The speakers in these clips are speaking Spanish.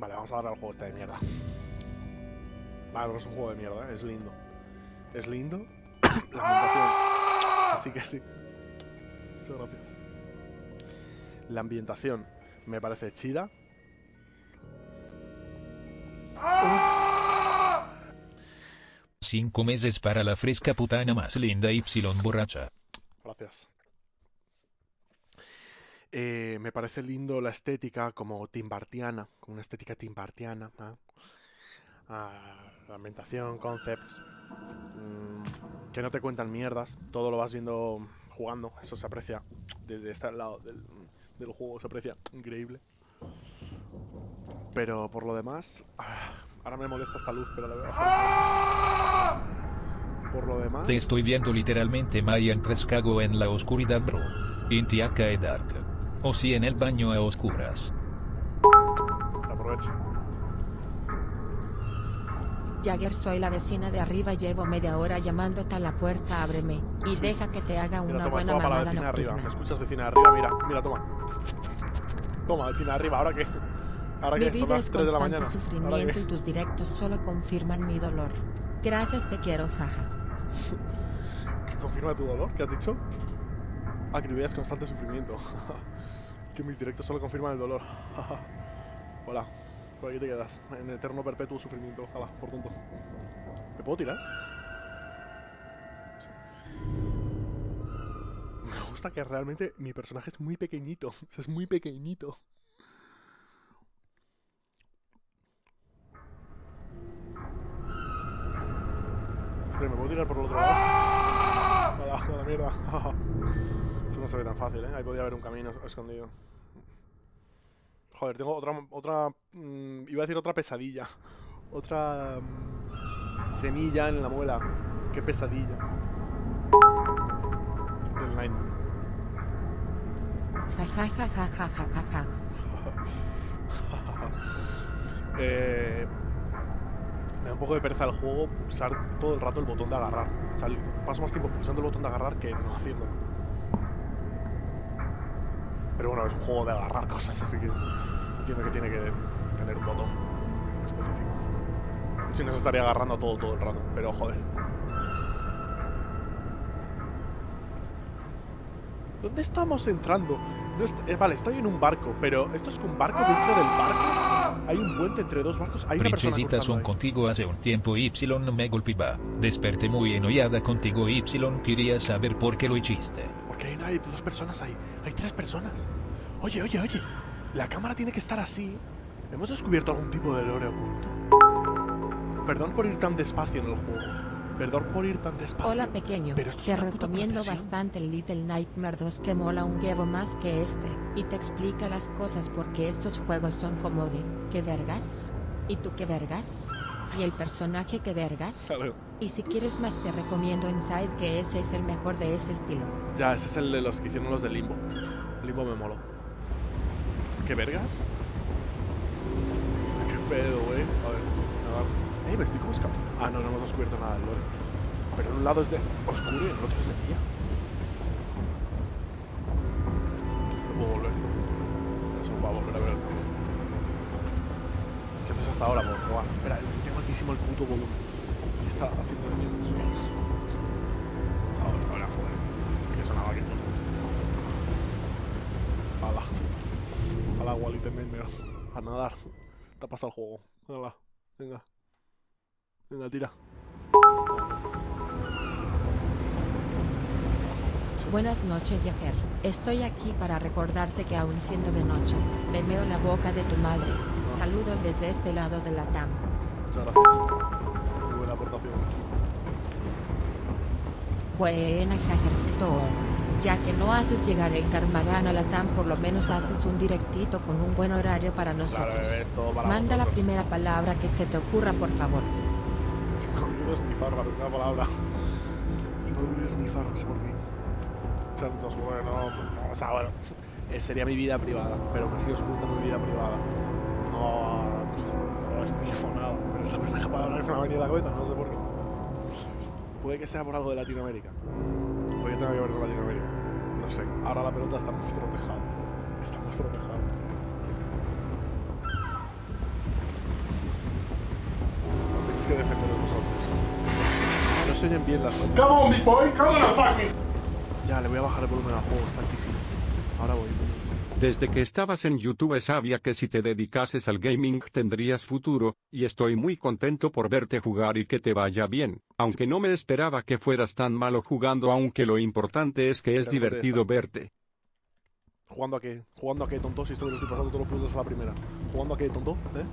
Vale, vamos a darle al juego este de mierda. Vale, no es un juego de mierda, ¿eh? Es lindo. Es lindo. La ambientación. Así que sí. Muchas gracias. La ambientación me parece chida. 5 meses para la fresca putana más linda Y borracha. Gracias. Me parece lindo la estética como timbartiana, como una estética timbartiana. La ambientación, concepts, que no te cuentan mierdas, todo lo vas viendo jugando, eso se aprecia desde este lado del juego, se aprecia increíble. Pero por lo demás, ahora me molesta esta luz, pero la voy a bajar. Por lo demás... Te estoy viendo literalmente mientras cago en la oscuridad, bro. Intiaca e dark. O si en el baño a oscuras. Aprovecha. Jagger, soy la vecina de arriba, llevo media hora llamándote a la puerta, ábreme y Sí. deja que te haga Mira, una toma, buena toma para la mamada vecina de arriba. nocturna. ¿Me escuchas, vecina de arriba? Mira, mira, toma. Toma, vecina de arriba, ¿ahora qué? ¿Ahora Mi qué? Son vida las es 3 de la constante mañana. ¿Ahora sufrimiento y qué? tus directos solo confirman mi dolor. Gracias, te quiero, jaja. ¿Confirma tu dolor? ¿Qué has dicho? Ah, que tu vida es constante sufrimiento. Que mis directos solo confirman el dolor. Hola, por aquí te quedas. En eterno perpetuo sufrimiento. Hala, por tonto. ¿Me puedo tirar? Sí. Me gusta que realmente mi personaje es muy pequeñito. O sea, es muy pequeñito. Espera, ¿me puedo tirar por el otro lado? A la mierda. Eso no se ve tan fácil, ¿eh? Ahí podía haber un camino escondido. Joder, tengo otra iba a decir otra pesadilla. Otra semilla en la muela. Qué pesadilla. Little Nightmares. Jajajajajajaja. Me da un poco de pereza el juego pulsar todo el rato el botón de agarrar. O sea, paso más tiempo pulsando el botón de agarrar que no haciéndolo. Pero bueno, es un juego de agarrar cosas, así que entiendo que tiene que tener un botón específico. Si no se estaría agarrando todo el rato, pero joder. ¿Dónde estamos entrando? No vale, estoy en un barco, pero ¿esto es un barco dentro del barco? ¿Hay un puente entre dos barcos? Hay una persona Princesita cruzando son ahí. contigo hace un tiempo Y me golpeaba. Desperté muy enojada contigo Y quería saber por qué lo hiciste. Porque hay dos personas ahí. Hay 3 personas. Oye, oye, oye. La cámara tiene que estar así. ¿Hemos descubierto algún tipo de lore oculto? Perdón por ir tan despacio en el juego. Perdón por ir tan despacio. Hola, pequeño. Pero esto es Te una puta recomiendo procesión. bastante el Little Nightmare 2, que mola un huevo más que este. Y te explica las cosas porque estos juegos son como de ¿qué vergas? ¿Y tú qué vergas? ¿Y el personaje qué vergas? Claro. Y si quieres más te recomiendo Inside, que ese es el mejor de ese estilo. Ya, ese es el de los que hicieron los de Limbo. Limbo me moló. ¿Qué vergas? ¿Qué pedo, güey? A ver, nada. Me estoy como escapando. Ah, no hemos descubierto nada del lore. Pero en un lado es de oscuro y en el otro es de día. No puedo volver. Eso va a volver a ver el campo. ¿Qué haces hasta ahora, por jugar? Espera, tengo altísimo el puto volumen. ¿Qué está haciendo de miedo? Ahora, joder. Que sonaba que flipas. Hala. Hala, Wally, Nightmare. A nadar. Te ha pasado el juego. Hala. Venga. Venga, tira. Buenas noches, Jagger. Estoy aquí para recordarte que aún siendo de noche, me meo la boca de tu madre. Saludos desde este lado de la TAM. Muchas gracias. Muy buena aportación esta. Buena, Jaggercito. Ya que no haces llegar el Carmagan a la TAM, por lo menos haces un directito con un buen horario para nosotros. Claro, es todo para Manda la vosotros. primera palabra que se te ocurra, por favor. Se me ha olvidado snifar la primera palabra. Se me ha olvidado snifar, no sé por qué. O sea, entonces, bueno, o sea, bueno, sería mi vida privada, pero me sigo ocultando mi vida privada. No snifo nada, pero es la primera palabra que se me ha venido a la cabeza, no sé por qué. Puede que sea por algo de Latinoamérica. Puede que tenga que ver con Latinoamérica. No sé, ahora la pelota está en nuestro tejado. Está en nuestro tejado. se oyen bien las notas. Come on, big boy, come on, fuck me. Ya, le voy a bajar el volumen al juego, está altísimo. Ahora voy. Desde que estabas en YouTube sabía que si te dedicases al gaming tendrías futuro, y estoy muy contento por verte jugar y que te vaya bien, aunque no me esperaba que fueras tan malo jugando, aunque lo importante es que es Pero no divertido contesta. verte. ¿Jugando a qué? ¿Jugando a qué, tonto? Si esto me lo estoy pasando todos los puntos a la primera. ¿Jugando a qué, tonto? ¿Eh?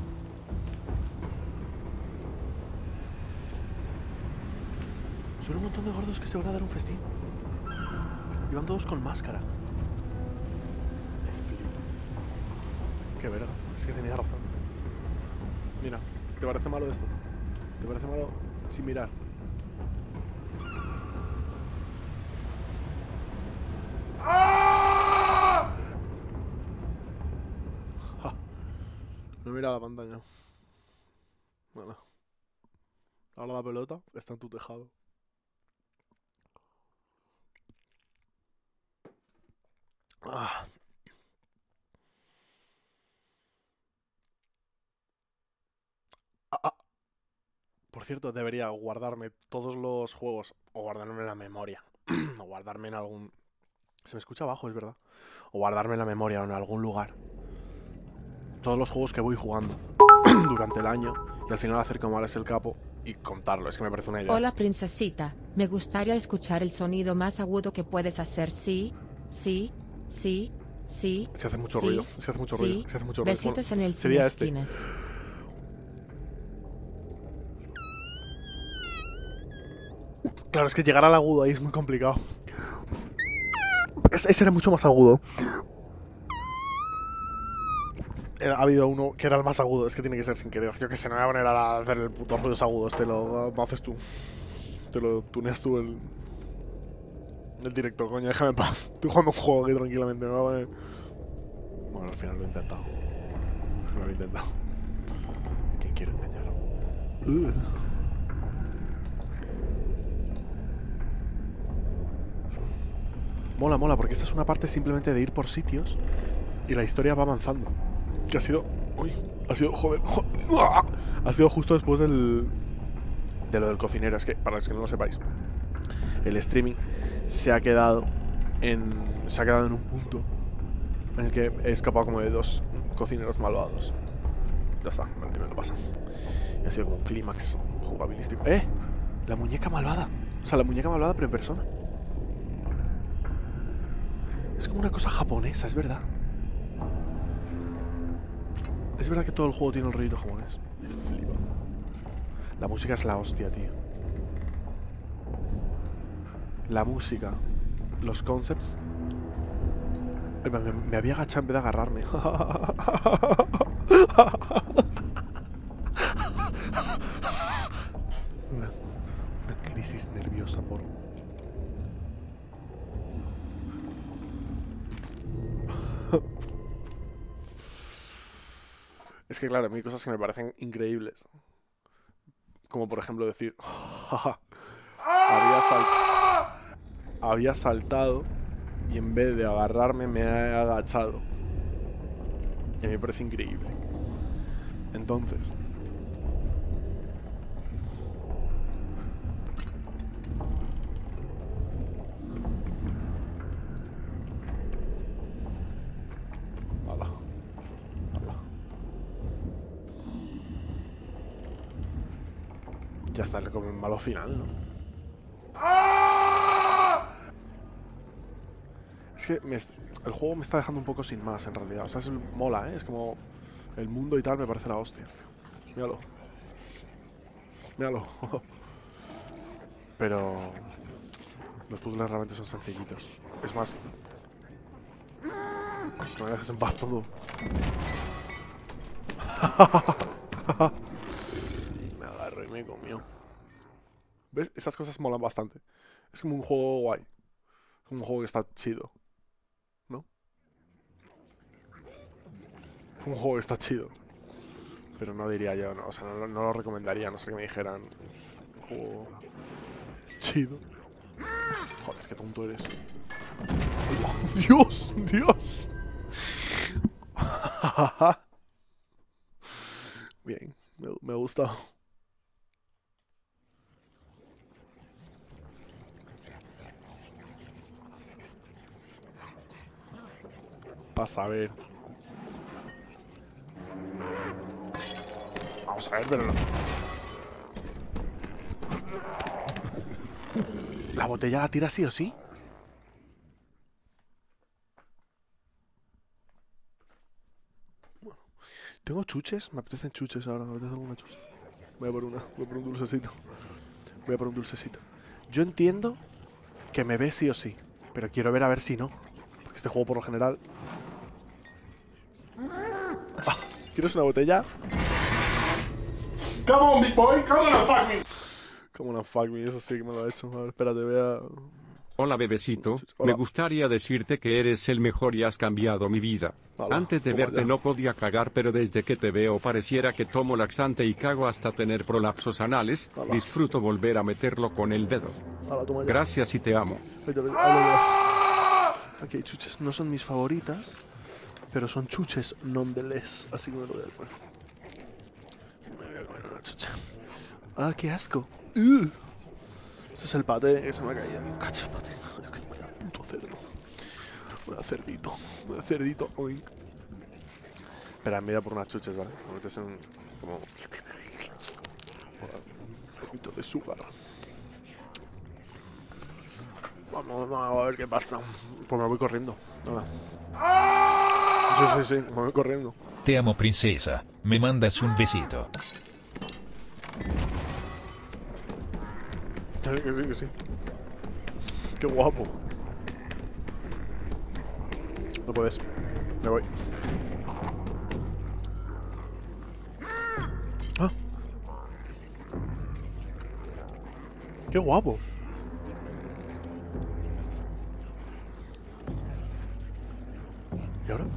Son un montón de gordos que se van a dar un festín. Y van todos con máscara. Me flipo. Qué vergas. Es que tenía razón. Mira, ¿te parece malo esto? ¿Te parece malo sin mirar? ¡Ah! Ja. No mira la pantalla. Bueno. Ahora la pelota está en tu tejado. Ah. Ah. Por cierto, debería guardarme todos los juegos o guardarme en la memoria o guardarme en algún... Se me escucha abajo, es verdad. O guardarme en la memoria o en algún lugar todos los juegos que voy jugando durante el año y al final hacer como Alex el Capo y contarlo. Es que me parece una idea. Hola princesita, me gustaría escuchar el sonido más agudo que puedes hacer. Sí, sí, sí, sí. Se hace mucho sí, ruido, se hace mucho sí. ruido, se hace mucho ruido. Besitos Bueno, en el sería sin este. esquinas. Claro, es que llegar al agudo ahí es muy complicado. Ese era mucho más agudo. Ha habido uno que era el más agudo, es que tiene que ser sin querer. Yo que sé, no me voy a poner a hacer el puto ruidos agudos, te lo haces tú. Te lo tuneas tú el directo, coño, déjame en paz. Estoy jugando un juego aquí tranquilamente, me voy a poner... Bueno, al final lo he intentado. Lo he intentado. ¿Quién quiero engañar? Mola, mola, porque esta es una parte simplemente de ir por sitios y la historia va avanzando. Que ha sido... Uy, ha sido... Joder. Ha sido justo después de lo del cocinero. Es que, para los que no lo sepáis, el streaming se ha quedado en un punto en el que he escapado como de 2 cocineros malvados. Ya está, me lo pasa. Y ha sido como un clímax jugabilístico. ¡Eh! La muñeca malvada. O sea, la muñeca malvada pero en persona. Es como una cosa japonesa, es verdad. Es verdad que todo el juego tiene el rollito japonés. Me flipa. La música es la hostia, tío. La música, los concepts. Me había agachado en vez de agarrarme. Una crisis nerviosa por... Es que claro, a mí hay cosas que me parecen increíbles. Como por ejemplo decir... había saltado y en vez de agarrarme me he agachado. Y a mí me parece increíble. Entonces... Hala. Hala. Ya está como el malo final, ¿no? Es que el juego me está dejando un poco sin más, en realidad. O sea, mola, ¿eh? Es como... El mundo y tal me parece la hostia. Míralo. Míralo. Pero... Los puzzles realmente son sencillitos. Es más... No me dejes en paz todo. Me agarro y me comió. ¿Ves? Esas cosas molan bastante. Es como un juego guay. Es como un juego que está chido. ¿No? Es un juego que está chido. Pero no diría yo, no, o sea, no lo recomendaría, no sé que me dijeran. Un juego chido. Joder, qué tonto eres. ¡Oh, Dios! ¡Dios! Bien, me ha gustado. Vas a ver. Vamos a ver, pero no. ¿La botella la tira sí o sí? Bueno. Tengo chuches. Me apetecen chuches ahora. Me apetece alguna chuche. Voy a por una. Voy a por un dulcecito. Voy a por un dulcecito. Yo entiendo que me ve sí o sí. Pero quiero ver a ver si no. Porque este juego por lo general... Ah, ¿quieres una botella? Come on, big boy. Come on and fuck me. Como una fuck me, eso sí que me lo ha hecho. A ver, espérate, voy a... Hola bebecito, Hola. me gustaría decirte que eres el mejor y has cambiado mi vida. Hola, Antes de toma verte ya. no podía cagar, pero desde que te veo pareciera que tomo laxante y cago hasta tener prolapsos anales. Hola. Disfruto volver a meterlo con el dedo. Hala, toma ya. Gracias y te amo. Vete, vete, ahí lo llevas. Ok, chuches no son mis favoritas, pero son chuches nonetheless, así que me lo voy a comer. Me voy a comer una chucha. Ah, qué asco. Este es el paté que se me ha caído aquí. Cacho el paté. Es que vaya puto cerdo. Un cerdito hoy. Espera, me voy a por unas chuches, ¿vale? Me metes en como... un poquito de azúcar. Vamos a ver qué pasa. Pues me voy corriendo. Hola. Sí, me voy corriendo. Te amo, princesa. Me mandas un besito. Que sí. Qué guapo. No puedes. Me voy. Ah. Qué guapo. ¿Y ahora?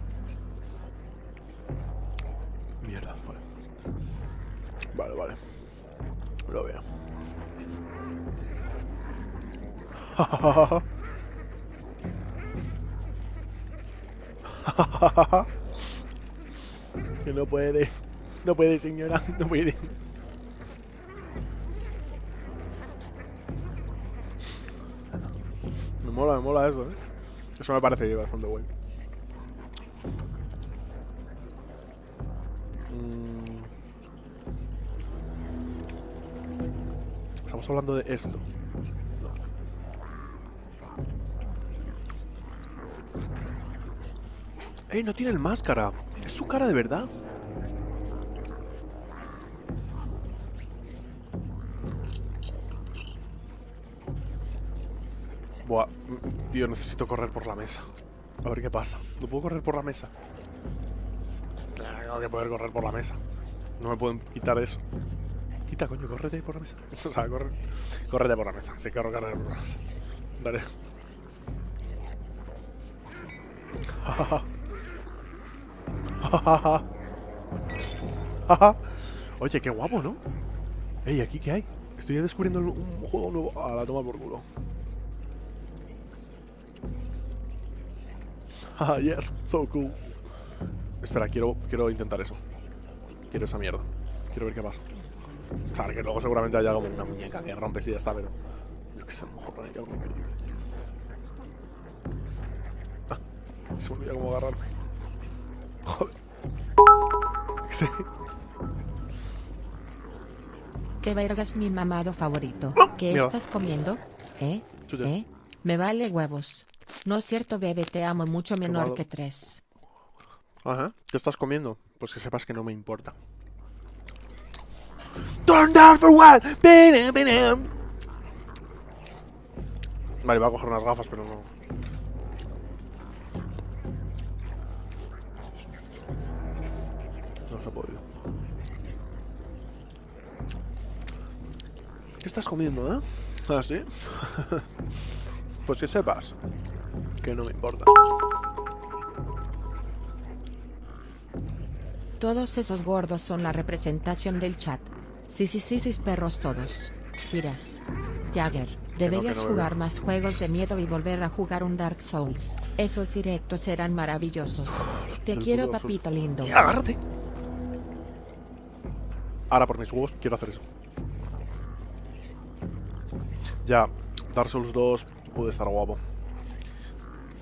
Mierda, vale. Vale. Lo veo. Que no puede. No puede, señora. No puede. Me mola eso, ¿eh? Eso me parece bastante bueno. Estamos hablando de esto. ¡Ey, no tiene el máscara! ¿Es su cara de verdad? Buah, tío, necesito correr por la mesa. A ver qué pasa. ¿No puedo correr por la mesa? Tengo que poder correr por la mesa. No me pueden quitar eso. Quita, coño, córrete por la mesa. O sea, córrete por la mesa. Sí, corre por la mesa. Dale. Oye, qué guapo, ¿no? Ey, ¿aquí qué hay? Estoy descubriendo un juego nuevo. A la toma por culo. Yes, so cool. Espera, quiero intentar eso. Quiero esa mierda. Quiero ver qué pasa. Claro, que luego seguramente haya como una muñeca que rompes y ya está, pero... Yo qué sé, a lo mejor hay algo increíble. Ah, se me olvida cómo agarrarme. Joder. Sí. ¿Qué vergas mi mamado favorito? ¿Qué Mira. estás comiendo? Chucha. Me vale huevos. No es cierto, bebé, te amo mucho menor malo. que 3. Ajá. ¿Qué estás comiendo? Pues que sepas que no me importa. Turn down for what? Vale, voy a coger unas gafas, pero no. No se ha podido. ¿Qué estás comiendo, eh? ¿Ah, sí? Pues que sepas que no me importa. Todos esos gordos son la representación del chat. Sí, perros todos. Tiras. Jagger, deberías no, jugar más juegos de miedo y volver a jugar un Dark Souls. Esos directos serán maravillosos. Te Del quiero, puto Dark Souls. papito lindo. ¡Agárrate! Ahora por mis huevos quiero hacer eso. Ya, Dark Souls 2 puede estar guapo.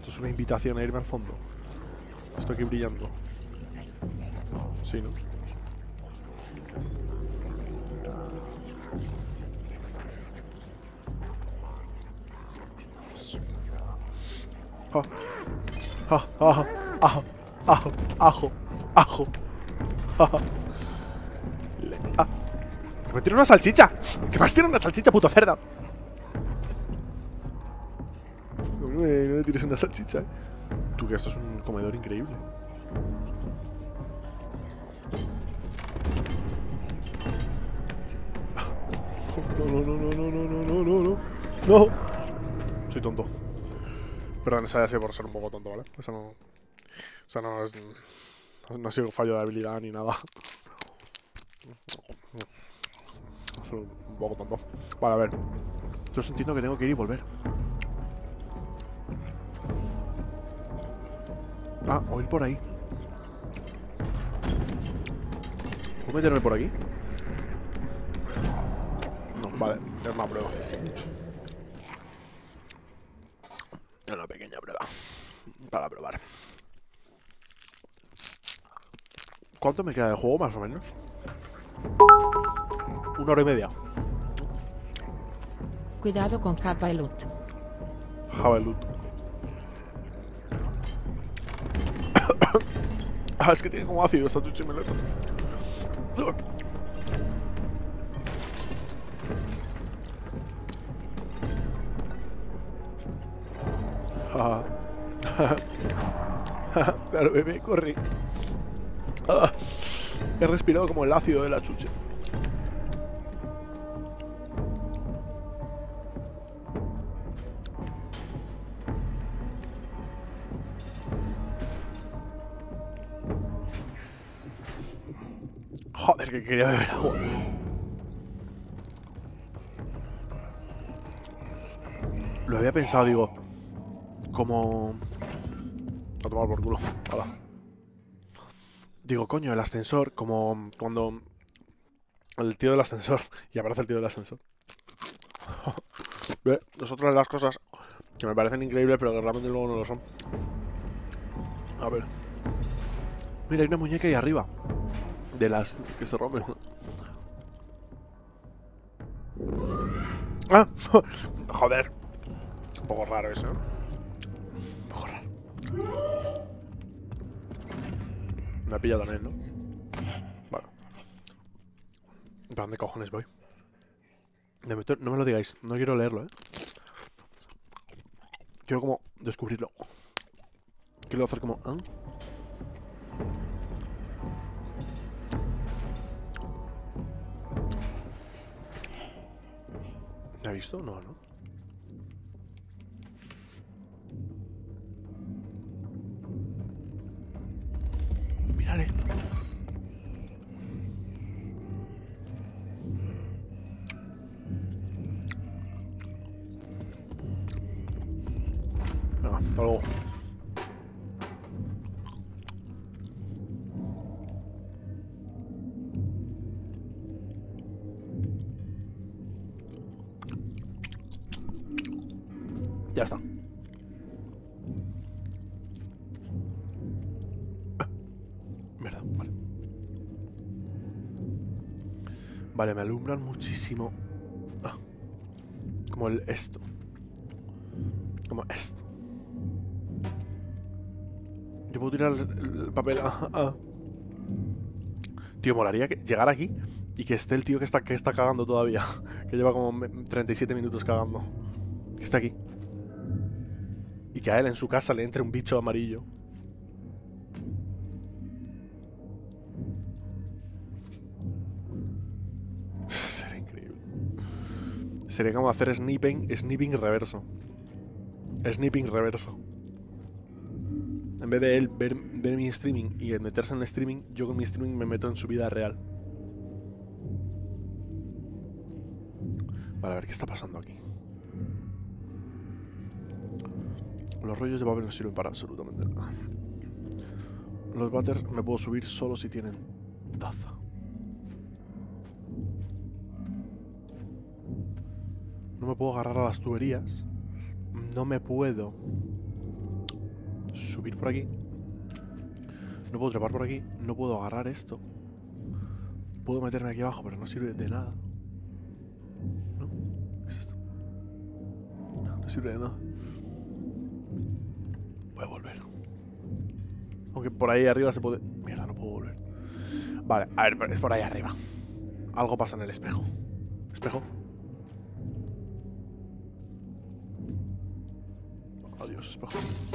Esto es una invitación a irme al fondo. Estoy aquí brillando. Sí, ¿no? Ajo. Que me tire una salchicha. Que me has tirado una salchicha, puto cerda. No me tires una salchicha. Tú, que esto es un comedor increíble. No. Soy tonto. Perdón, esa ya sé por ser un poco tonto, ¿vale? Eso no... Eso no es... No ha sido un fallo de habilidad ni nada. Soy un poco tonto. Vale, a ver. Yo entiendo que tengo que ir y volver. Ah, o ir por ahí. ¿Puedo meterme por aquí? No, vale. Es una prueba. Es una pequeña prueba. Para probar. ¿Cuánto me queda de juego, más o menos? 1 hora y media. Cuidado con Jabalut. Jabalut. Ah, es que tiene como ácido esta chuchimeleta. Claro, bebé, corre. He respirado como el ácido de la chuche. Joder, que quería beber agua. Lo había pensado, digo, como... A tomar por culo. Hola. Digo, coño, el ascensor, como cuando... El tío del ascensor. Y aparece el tío del ascensor. ¿Ve? Es otra de las cosas que me parecen increíbles, pero que realmente luego no lo son. A ver. Mira, hay una muñeca ahí arriba. De las que se rompen. ¡Ah! Joder. Un poco raro eso, ¿eh? Un poco raro. Me ha pillado en él, ¿no? Vale. ¿Para dónde cojones voy? No me lo digáis. No quiero leerlo, ¿eh? Quiero como descubrirlo. Quiero hacer como... ¿eh? ¿Me ha visto? No, no. Mírale. Venga, hasta luego. Ya está. Verdad, vale. Vale, me alumbran muchísimo. Como esto. Como esto. Yo puedo tirar el papel. Tío, molaría que llegar aquí y que esté el tío que está cagando todavía. Que lleva como 37 minutos cagando. Que está aquí. Y que a él en su casa le entre un bicho amarillo. Sería increíble. Sería como hacer snipping reverso. Snipping reverso. En vez de él ver mi streaming y meterse en el streaming, yo con mi streaming me meto en su vida real. Vale, a ver qué está pasando aquí. Los rollos de papel no sirven para absolutamente nada. Los váteres me puedo subir solo si tienen taza. No me puedo agarrar a las tuberías. No me puedo subir por aquí. No puedo trepar por aquí. No puedo agarrar esto. Puedo meterme aquí abajo, pero no sirve de nada. ¿No? ¿Qué es esto? No, no sirve de nada. Voy a volver. Aunque por ahí arriba se puede... Mierda, no puedo volver. Vale, a ver, es por ahí arriba. Algo pasa en el espejo. ¿Espejo? Adiós, espejo.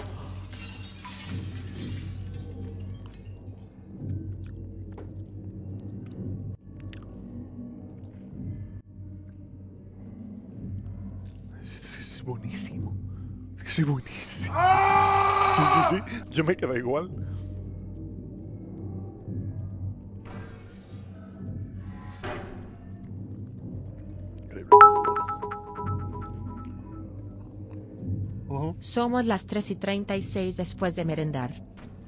Es buenísimo. Es que soy buenísimo. Sí, sí, sí. Yo me quedo igual. Increíble. Somos las 3:36 después de merendar.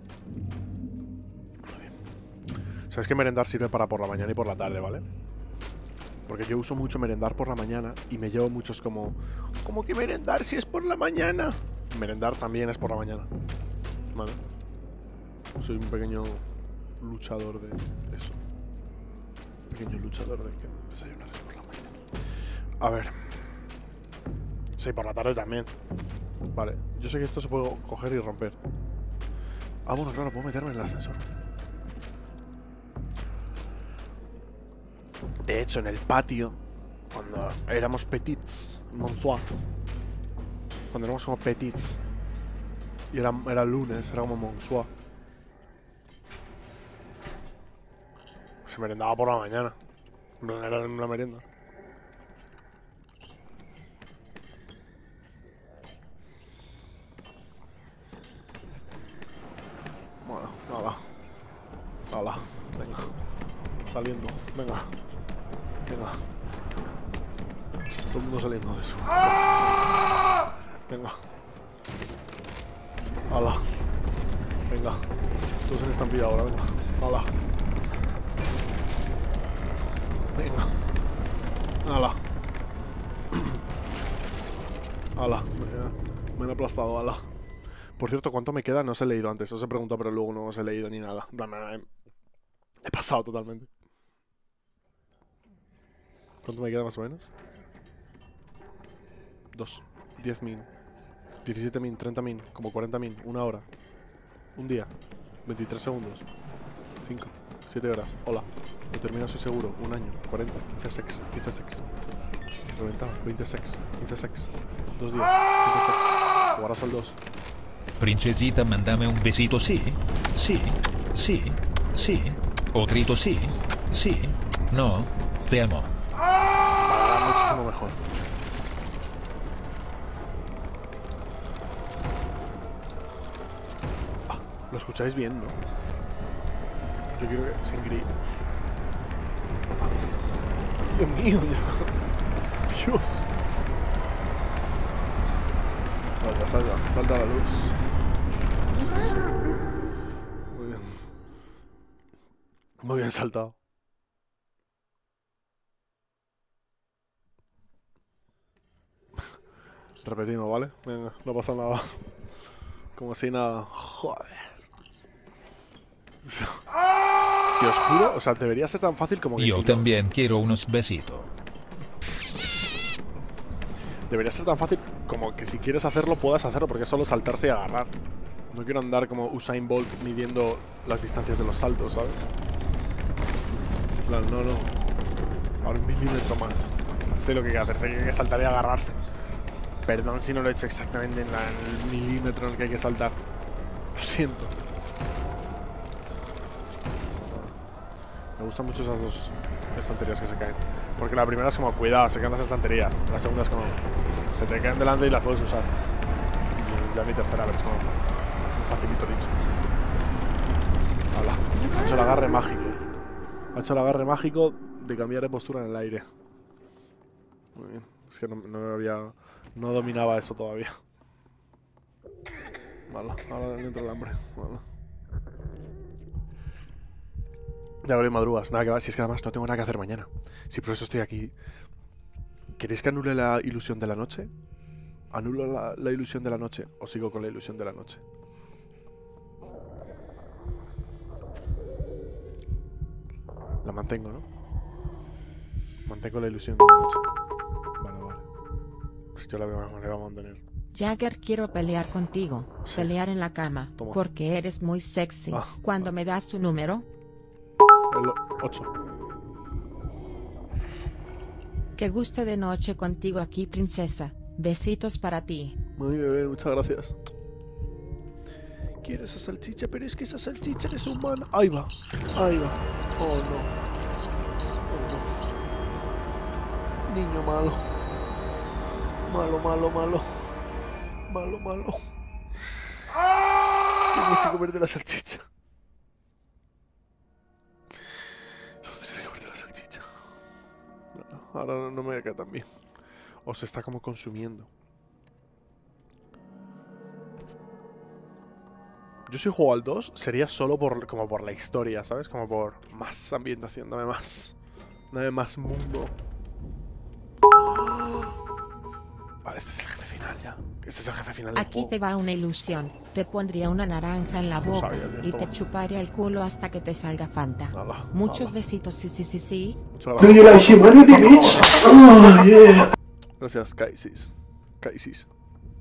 Sabes que merendar sirve para por la mañana y por la tarde, ¿vale? Porque yo uso mucho merendar por la mañana y me llevo muchos como que merendar si es por la mañana. Merendar también es por la mañana. Vale. Soy un pequeño luchador de eso. Pequeño luchador de que desayunar es por la mañana. A ver. Sí, por la tarde también. Vale. Yo sé que esto se puede coger y romper. Ah, bueno, claro, puedo meterme en el ascensor. De hecho, en el patio, cuando éramos petits, Monsoir, cuando éramos como petits, y era lunes, era como Monsoir, se merendaba por la mañana. Era una merienda. Bueno, hala, venga, saliendo, venga. Venga. Todo el mundo saliendo de eso. Venga. Hala. Venga. Todos en estampida ahora, venga. Hala. Venga. Hala. Hala. Me han aplastado, hala. Por cierto, ¿cuánto me queda? No os he leído antes. Os he preguntado, pero luego no os he leído ni nada. He pasado totalmente. ¿Cuánto me queda más o menos? 2, 10.000, 17.000, 30.000, como 40.000, una hora, un día, 23 segundos, 5, 7 horas, hola, lo termino soy seguro, un año, 40, 15 sex, 15 sex, reventado, 20 sex, 15 sex, 2 días, 15 sex, jugarás al 2. Princesita, mándame un besito, sí, sí, sí, sí, o grito sí, sí, no, te amo. Para muchísimo mejor. Ah, lo escucháis bien, ¿no? Yo quiero que se engríe. Ah, Dios mío, ya. Dios. Salta la luz. Eso. Muy bien. Muy bien saltado. Repetimos, ¿vale? Venga, no pasa nada. Como si nada. Joder. Si os juro, o sea, debería ser tan fácil como que Yo si también quiero unos besitos. Debería ser tan fácil como que si quieres hacerlo, puedas hacerlo, porque es solo saltarse y agarrar. No quiero andar como Usain Bolt midiendo las distancias de los saltos, ¿sabes? No. Ahora 1 milímetro más. Sé lo que hay que hacer, sé que hay que saltar y agarrarse. Perdón si no lo he hecho exactamente en el milímetro en el que hay que saltar. Lo siento. Me gustan mucho esas dos estanterías que se caen. Porque la primera es como, cuidado, se caen las estanterías. La segunda es como, se te caen delante y las puedes usar. Y ya mi tercera vez es como, un facilito dicho. Hola. Ha hecho el agarre mágico. Ha hecho el agarre mágico de cambiar de postura en el aire. Muy bien. Es que no dominaba eso todavía. Vale, ahora le entra el hambre. Vale. Ya lo madrugas. Nada que va, si es que además no tengo nada que hacer mañana. Si por eso estoy aquí. ¿Queréis que anule la ilusión de la noche? ¿Anulo la ilusión de la noche o sigo con la ilusión de la noche? mantengo, ¿no? Mantengo la ilusión de la noche. Vale, vale. Pues yo la voy a mantener. Jagger, quiero pelear contigo. Sí. Pelear en la cama. Toma. Porque eres muy sexy. Ah, Cuando me das tu número. El 8. Que guste de noche contigo aquí, princesa. Besitos para ti. Ay, bebé, muchas gracias. Quiero esa salchicha, pero es que esa salchicha es humana. Ahí va, ahí va. Oh no. Oh no. Niño malo. Malo, malo, malo. Malo, malo. Tienes que comerte la salchicha. Solo tienes que comerte la salchicha. No, ahora no me queda tan bien. O se está como consumiendo. Yo si juego al 2 sería solo como por la historia, ¿sabes? Como por más ambientación, dame más. Dame más mundo. Vale, este es el jefe final ya. Este es el jefe final del Aquí juego. te va una ilusión. Te pondría una naranja en la Lo boca sabía, y toma. te chuparía el culo hasta que te salga Fanta. Hala, Muchos hala. besitos, sí, sí, sí, sí. Muchas Do you gracias. like humanity, bitch? Oh, yeah. Gracias, Kaisis. Kaisis.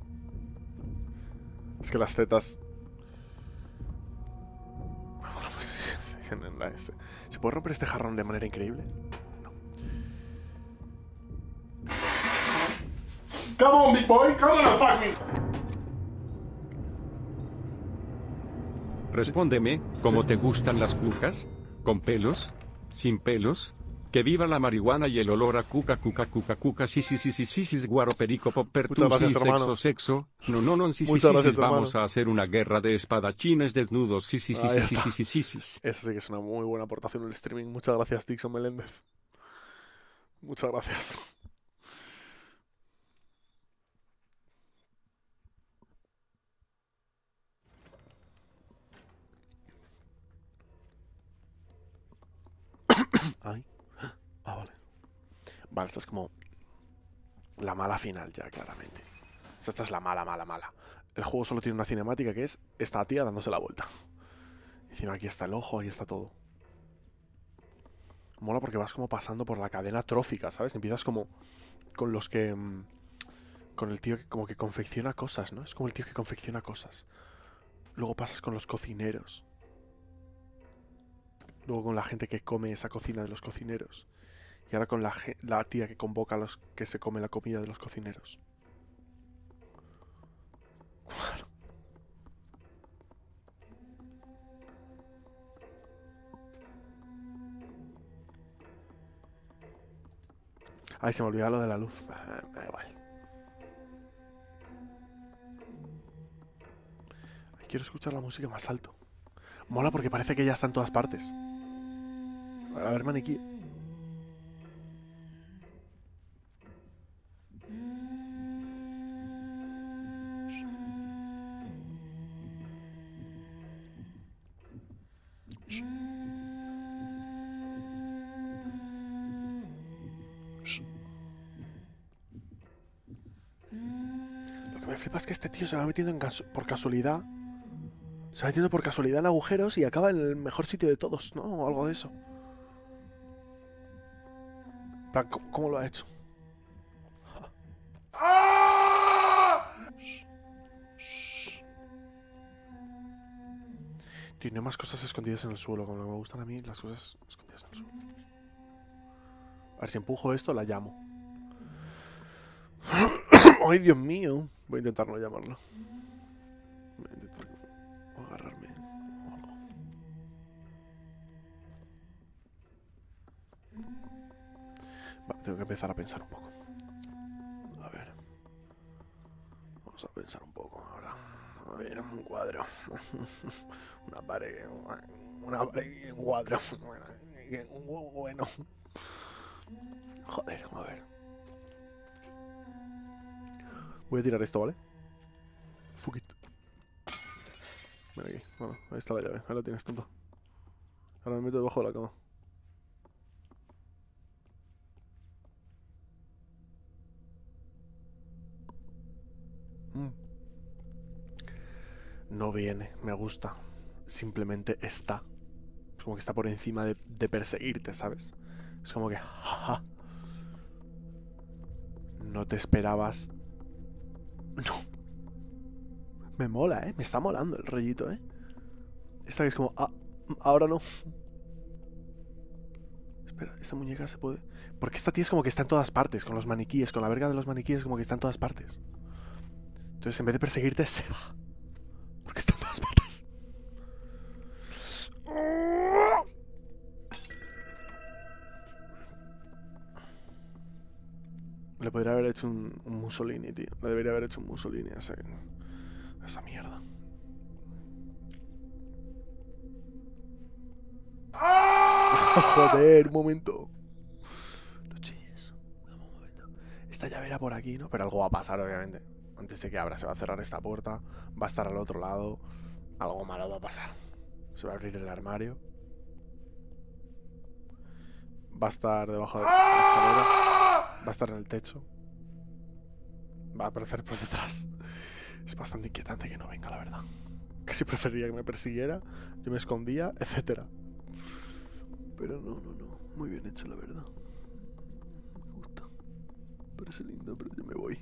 Es que las tetas... Bueno, pues se dicen en la S. ¿Se puede romper este jarrón de manera increíble? No. Come on, big boy. Come on and fuck me. Respóndeme, ¿cómo te gustan las cucas? ¿Con pelos? ¿Sin pelos? Que viva la marihuana y el olor a cuca, cuca, cuca, cuca, sí, sí, sí, sí, sí, sí, guaro, perico, pop, pertu, Muchas gracias, sí, hermano. sexo, no, no, no, sí, sí, Muchas sí, gracias, sí, vamos hermano. a hacer una guerra de espadachines desnudos, sí, sí, sí, Ahí sí, sí, está. sí, sí, sí, sí. Eso sí que es una muy buena aportación en el streaming. Muchas gracias, Dixon Meléndez. Muchas gracias. Ay. Ah, vale. Vale, esta es como la mala final ya, claramente. Esta es la mala, mala, mala. El juego solo tiene una cinemática que es esta tía dándose la vuelta. Encima aquí está el ojo, aquí está todo. Mola porque vas como pasando por la cadena trófica, ¿sabes? Empiezas como con los que... con el tío que como que confecciona cosas, ¿no? Es como el tío que confecciona cosas. Luego pasas con los cocineros. Luego con la gente que come esa cocina de los cocineros. Y ahora con la tía que convoca a los que se come la comida de los cocineros. Claro. Ay, se me olvidaba lo de la luz. Me da igual. Ay, quiero escuchar la música más alto. Mola porque parece que ya está en todas partes. A ver, maniquí. Lo que me flipa es que este tío se va metiendo por casualidad. Se va metiendo por casualidad en agujeros y acaba en el mejor sitio de todos, ¿no? O algo de eso. En plan, ¿cómo lo ha hecho? Tío, no hay más cosas escondidas en el suelo. Como lo que me gustan a mí, las cosas escondidas en el suelo. A ver, si empujo esto, la llamo. ¡Ay, Dios mío! Voy a intentar no llamarla. Voy a intentar agarrarme o algo. Vale, tengo que empezar a pensar un poco. A ver. Vamos a pensar un poco ahora. A ver, un cuadro. Una pared. Una pared, un cuadro. Bueno. Joder, a ver. Voy a tirar esto, ¿vale? Fuck it. Ven aquí. Bueno, ahí está la llave. Ahí la tienes, tonto. Ahora me meto debajo de la cama. No viene, me gusta. Simplemente está. Es como que está por encima de perseguirte, ¿sabes? Es como que... jaja. No te esperabas... No. Me mola, ¿eh? Me está molando el rollito, ¿eh? Esta que es como... Ah, ahora no. Espera, esta muñeca se puede... Porque esta tía es como que está en todas partes. Con los maniquíes, con la verga de los maniquíes, como que está en todas partes. Entonces, en vez de perseguirte, se va. Porque está en todas partes. Le podría haber hecho un Mussolini, tío. Le debería haber hecho un Mussolini a esa mierda. Joder, un momento. No chilles. Dame un momento. Esta llave era por aquí, ¿no? Pero algo va a pasar, obviamente. Antes de que abra, se va a cerrar esta puerta. Va a estar al otro lado. Algo malo va a pasar. Se va a abrir el armario. Va a estar debajo de la escalera. Va a estar en el techo. Va a aparecer por detrás. Es bastante inquietante que no venga, la verdad. Casi preferiría que me persiguiera. Yo me escondía, etcétera. Pero no. Muy bien hecho, la verdad. Me gusta. Parece lindo, pero yo me voy.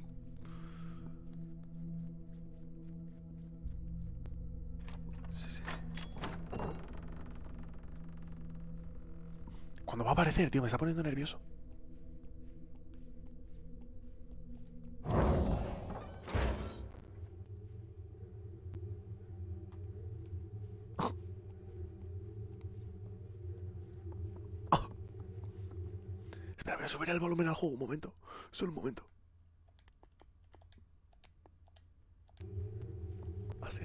Sí. ¿Cuándo va a aparecer, tío? Me está poniendo nervioso. Espera, voy a subir el volumen al juego. Un momento. Solo un momento. Así.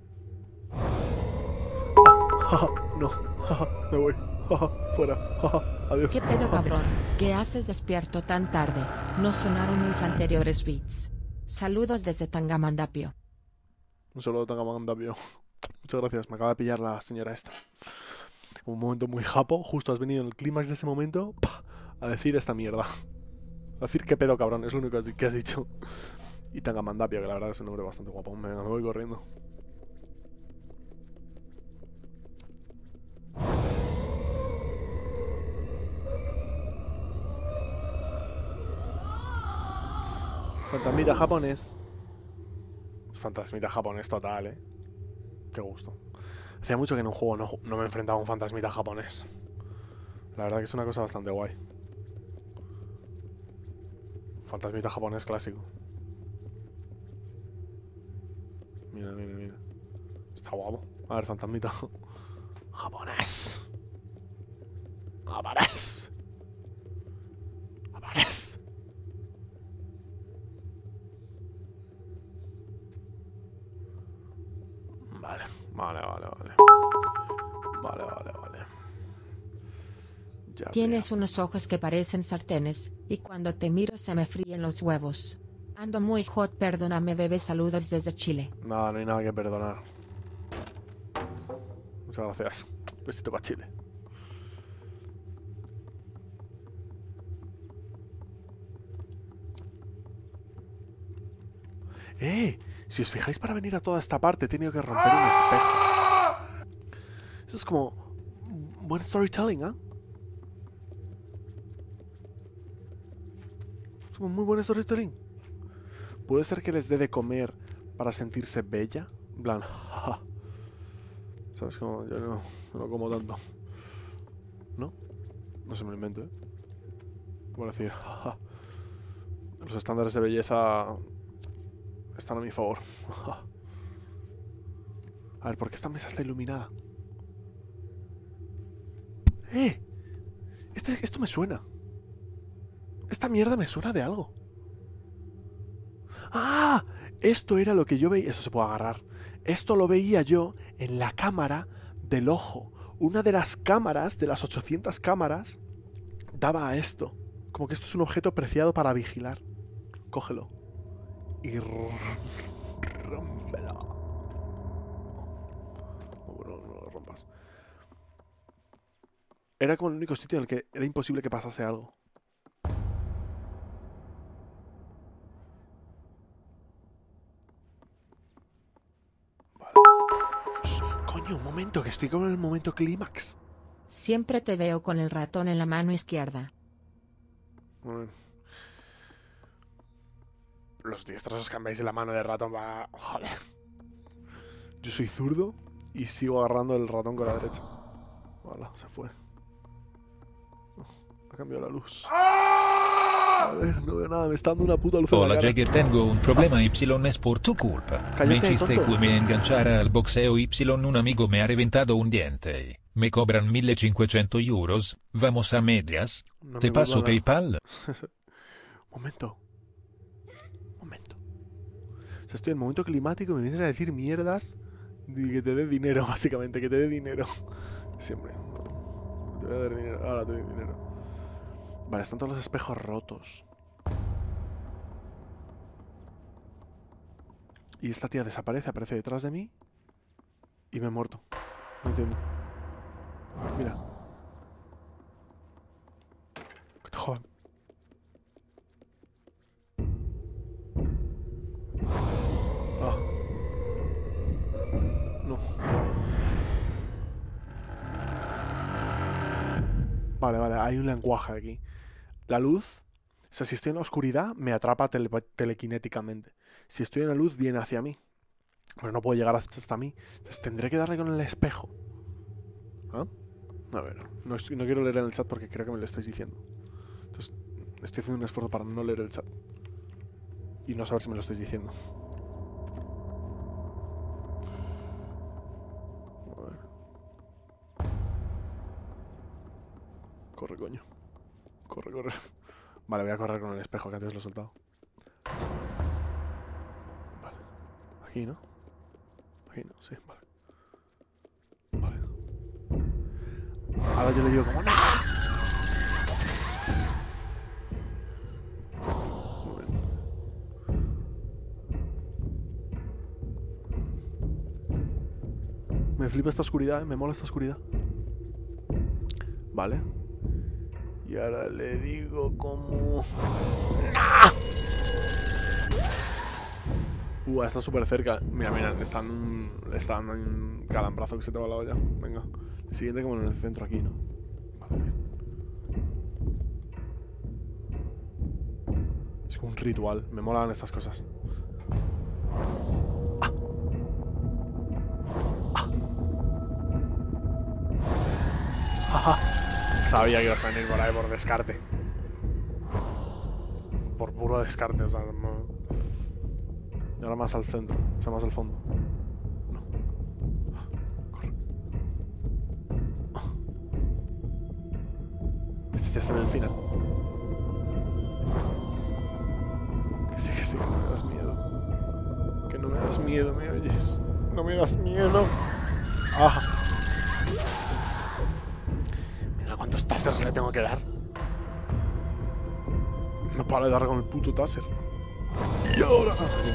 No. Me voy. Fuera. Adiós. ¿Qué pedo, cabrón? ¿Qué haces despierto tan tarde? No sonaron mis anteriores beats. Saludos desde Tangamandapio. Un saludo a Tangamandapio. Muchas gracias. Me acaba de pillar la señora esta. Un momento muy japo. Justo has venido en el clímax de ese momento a decir esta mierda. A decir qué pedo, cabrón. Es lo único que has dicho. Y Tangamandapio, que la verdad es un nombre bastante guapo. Me voy corriendo. Fantasmita japonés. Fantasmita japonés total, ¿eh? Qué gusto. Hacía mucho que en un juego no me enfrentaba a un fantasmita japonés. La verdad que es una cosa bastante guay. Fantasmita japonés clásico. Mira. Está guapo. A ver, fantasmita japonés. Japonés. Vale. Ya Tienes veo. unos ojos que parecen sartenes, y cuando te miro se me fríen los huevos. Ando muy hot, perdóname bebé, saludos desde Chile. Nada, no hay nada que perdonar. Muchas gracias. Besito para Chile. Si os fijáis, para venir a toda esta parte he tenido que romper un espejo. Eso es como buen storytelling, ¿eh? Es como muy buen storytelling. Puede ser que les dé de comer para sentirse bella. En plan, jaja. ¿Sabes? Como yo no como tanto. ¿No? No se me lo invento, ¿eh? Voy a decir, jaja. Los estándares de belleza están a mi favor. A ver, ¿por qué esta mesa está iluminada? Esto me suena. Esta mierda me suena de algo. ¡Ah! Esto era lo que yo veía. Eso se puede agarrar. Esto lo veía yo en la cámara del ojo. Una de las cámaras, de las 800 cámaras, daba a esto. Como que esto es un objeto preciado para vigilar. Cógelo. Y rómpelo. No lo rompas. Era como el único sitio en el que era imposible que pasase algo. Vale. Shh, coño, un momento, que estoy con el momento clímax. Siempre te veo con el ratón en la mano izquierda. Bueno. Los diestros os cambiáis de la mano de ratón va... Joder. Yo soy zurdo y sigo agarrando el ratón con la derecha. Hola, se fue. Ha cambiado la luz. A ver, no veo nada, me está dando una puta luz en la Hola cara. Jagger, tengo un problema Y es por tu culpa. Cállate, Me chiste tonto. que me enganchara al boxeo Y, un amigo me ha reventado un diente. Me cobran 1500 euros. Vamos a medias. No ¿Te me paso vuelvo a PayPal? Momento. O sea, estoy en el momento climático y me vienes a decir mierdas de que te dé dinero, básicamente, que te dé dinero. Siempre. No te voy a dar dinero. Ahora te doy dinero. Vale, están todos los espejos rotos. Y esta tía desaparece, aparece detrás de mí y me he muerto. No entiendo. Mira. Que te jodan. Ah. No. Vale, hay un lenguaje aquí. La luz, o sea, si estoy en la oscuridad, me atrapa telequinéticamente. Si estoy en la luz, viene hacia mí. Pero no puedo llegar hasta mí. Entonces tendré que darle con el espejo. ¿Ah? A ver, no quiero leer en el chat porque creo que me lo estáis diciendo. Entonces, estoy haciendo un esfuerzo para no leer el chat. Y no saber si me lo estáis diciendo. A ver. Corre, coño. Corre. Vale, voy a correr con el espejo que antes lo he soltado. Vale. Aquí, ¿no? Aquí no, sí, vale. Vale. Ahora yo le digo como ¡no! Muy bien. Me flipa esta oscuridad, me mola esta oscuridad. Vale. Y ahora le digo como... Está súper cerca. Mira, le está dando un calambrazo que se te va a la olla. Venga. El siguiente como en el centro aquí, ¿no? Vale, bien. Es como un ritual. Me molan estas cosas. Sabía que ibas a venir por ahí por descarte. Por puro descarte, o sea, no... Y ahora más al centro, o sea, más al fondo. No. Corre. Este ya es en el final. Que sí, que no me das miedo. Que no me das miedo, ¿me oyes? No me das miedo. Ah. Mira cuántos tasers le tengo que dar. No paro de dar con el puto taser. Y ahora...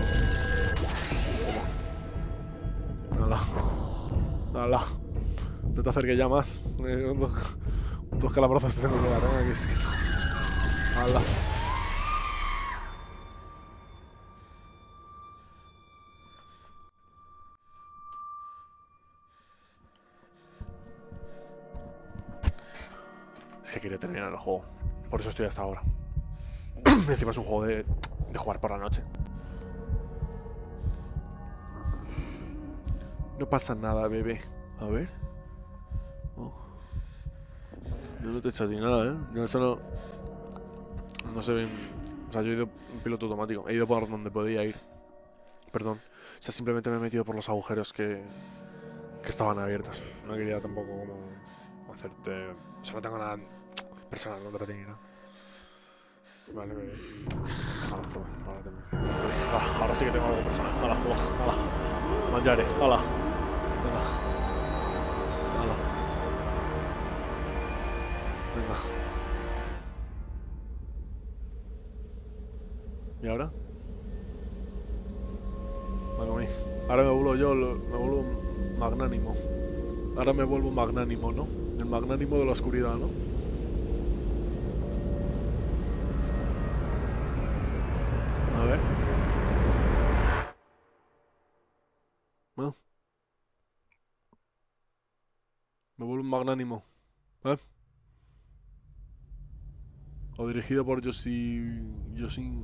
Hala. No te acerques ya más. Dos calabrazos te tengo que dar, ¿eh? Que sí. Hala. Es que quería terminar el juego. Por eso estoy hasta ahora. Encima es un juego de jugar por la noche. No pasa nada, bebé. A ver. Oh. Yo no te he hecho a ti nada, ¿eh? Yo eso no... No sé bien... O sea, yo he ido en piloto automático. He ido por donde podía ir. Perdón. O sea, simplemente me he metido por los agujeros que estaban abiertos. No quería tampoco como hacerte... O sea, no tengo nada personal contra ti, ¿no? Vale, bebé. Ahora sí que tengo algo personal. Hala. Mangiare. Hala. Venga. ¿Y ahora? Vale, ahora me vuelvo magnánimo. Ahora me vuelvo magnánimo, ¿no? El magnánimo de la oscuridad, ¿no? A ver. Bueno. Me vuelvo un magnánimo. ¿Eh? O dirigido por Yosin.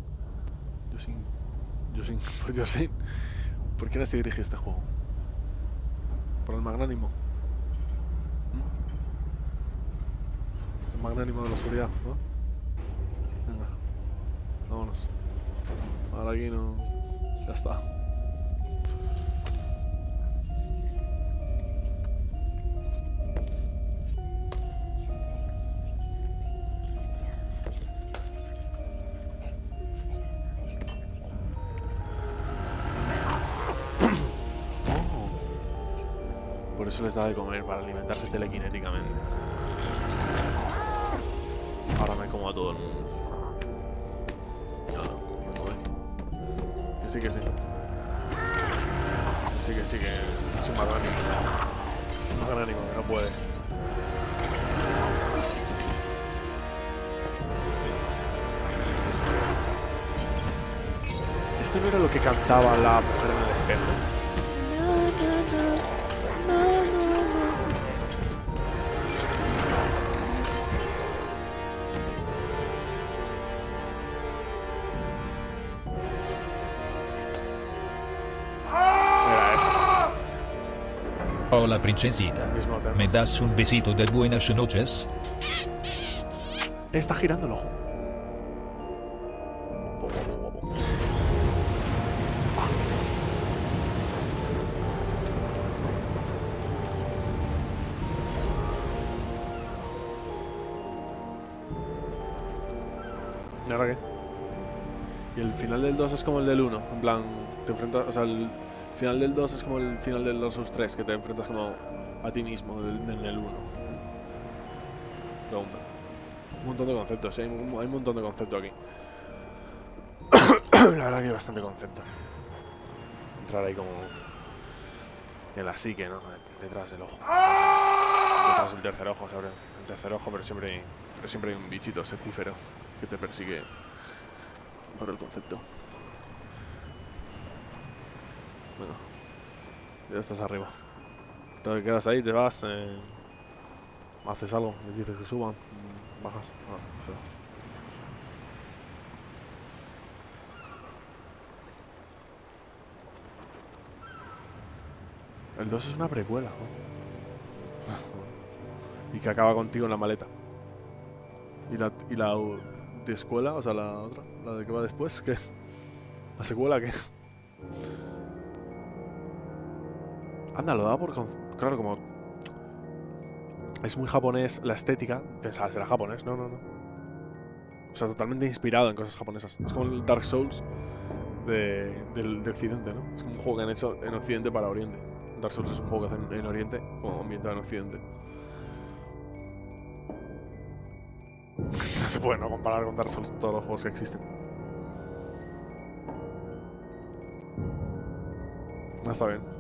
¿Por quién se dirige este juego? Por el magnánimo. El magnánimo de la oscuridad, ¿no? Venga. Vámonos. Ahora aquí no... Ya está. Por eso les da de comer, para alimentarse telequinéticamente. Ahora me como a todo el mundo. No, que sí. Que sí, que es un magnánimo. Es un magnánimo, que no puedes. ¿Esto no era lo que cantaba la mujer en el espejo? Hola princesita. ¿Me das un besito de buenas noches? Está girando el ojo. ¿Y ahora qué? Y el final del 2 es como el del 1. En plan, te enfrentas... O sea, el final del 2 es como el final del Dark Souls 3, que te enfrentas como a ti mismo en el 1. Pregunta. Un montón de conceptos, ¿sí? Hay un montón de conceptos aquí. La verdad que hay bastante concepto. Entrar ahí como... en la psique, ¿no? Detrás del ojo. Detrás del tercer ojo, ¿sabes? El tercer ojo, pero siempre hay un bichito septífero que te persigue por el concepto. Bueno, ya estás arriba. Te quedas ahí, te vas, haces algo, les dices que suban, bajas. No sé. El 2 es una precuela, ¿no? Y que acaba contigo en la maleta. Y la de escuela, o sea, la otra, la de que va después, ¿qué? ¿La secuela qué? Anda, lo daba por... Claro, como... Es muy japonés la estética. Pensaba, ¿será japonés? No. O sea, totalmente inspirado en cosas japonesas. Es como el Dark Souls de Occidente, ¿no? Es como un juego que han hecho en Occidente para Oriente. Dark Souls es un juego que hacen en Oriente, como ambientado en Occidente. No se puede no comparar con Dark Souls todos los juegos que existen. No está bien.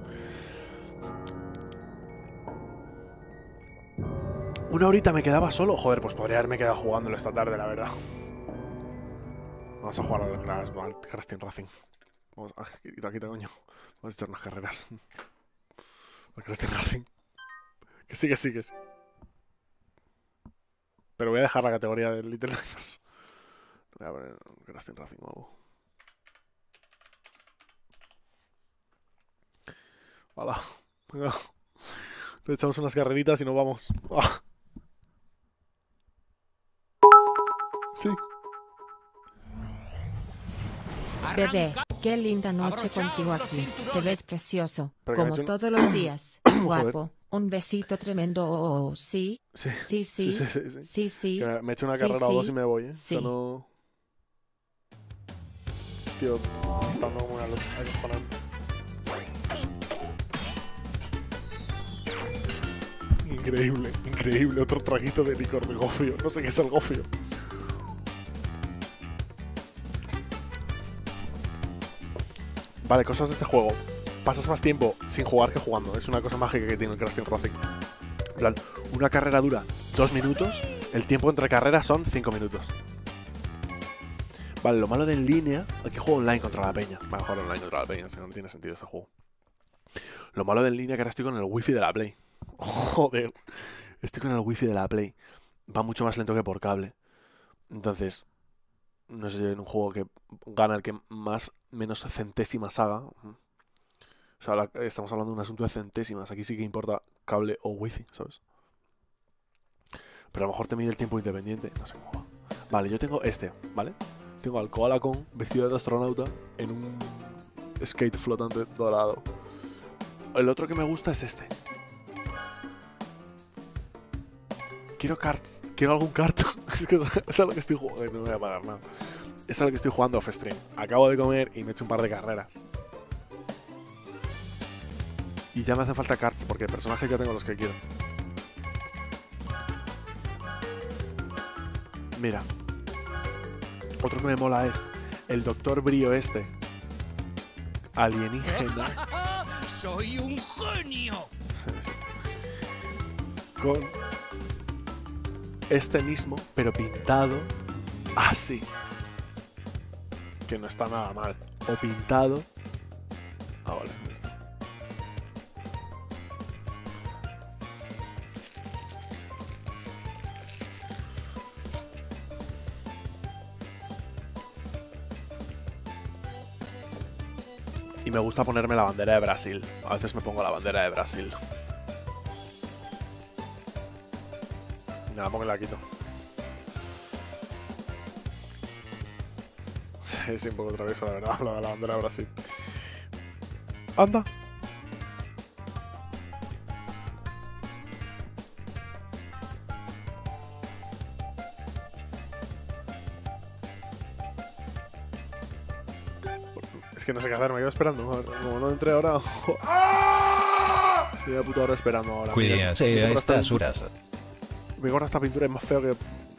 Una horita me quedaba solo. Joder, pues podría haberme quedado jugándolo esta tarde, la verdad. Vamos a jugar al Crash Team Racing. Vamos a... Quita, coño. Vamos a echar unas carreras. Al Crash Team Racing. Que sí. Pero voy a dejar la categoría de Little Nightmares. Voy a poner un Crash Team Racing o algo. Hola. Venga. Le echamos unas carreritas y nos vamos. ¡Ah! Sí. Bebé, qué linda noche contigo aquí. Te ves precioso, Pero que me como he hecho todos los días. Guapo. Un besito tremendo. Sí. Sí. Sí. Que me he hecho una Sí, carrera o sí. dos y me voy, ¿eh? Sí. O sea, no... Tío, está como una acojonante. Increíble. Otro traguito de licor de gofio. No sé qué es el gofio. Vale, cosas de este juego. Pasas más tiempo sin jugar que jugando. Es una cosa mágica que tiene el Crash Team Racing. En plan, una carrera dura 2 minutos. El tiempo entre carreras son 5 minutos. Vale, lo malo de en línea... Hay que jugar online contra la peña. Voy a jugar online contra la peña, si no, no tiene sentido este juego. Lo malo de en línea que ahora estoy con el wifi de la Play. Joder. Estoy con el wifi de la Play. Va mucho más lento que por cable. Entonces, no sé, en un juego que gana el que menos centésimas haga. O sea, estamos hablando de un asunto de centésimas. Aquí sí que importa cable o wifi, ¿sabes? Pero a lo mejor te mide el tiempo independiente. No sé cómo va. Vale, yo tengo este, ¿vale? Tengo al Koala Kong vestido de astronauta en un skate flotante dorado. El otro que me gusta es este. Quiero algún kart. Es que es a lo que estoy jugando. No me voy a pagar nada. Es a lo que estoy jugando off stream. Acabo de comer y me he hecho un par de carreras. Y ya me hacen falta karts porque personajes ya tengo los que quiero. Mira. Otro que me mola es el Dr. Brío este. Alienígena. ¡Soy un genio! Con este mismo, pero pintado así. Que no está nada mal. O pintado. Ah, vale, ahí está. Y me gusta ponerme la bandera de Brasil. A veces me pongo la bandera de Brasil. Me la pongo y la quito. Sí, un poco travieso, la verdad, lo de la bandera de Brasil. ¡Anda! Es que no sé qué hacer, me quedo esperando. Como no entré ahora... Estoy de puta hora esperando ahora. Cuídese a estas horas. Mi gorra, esta pintura es más feo que...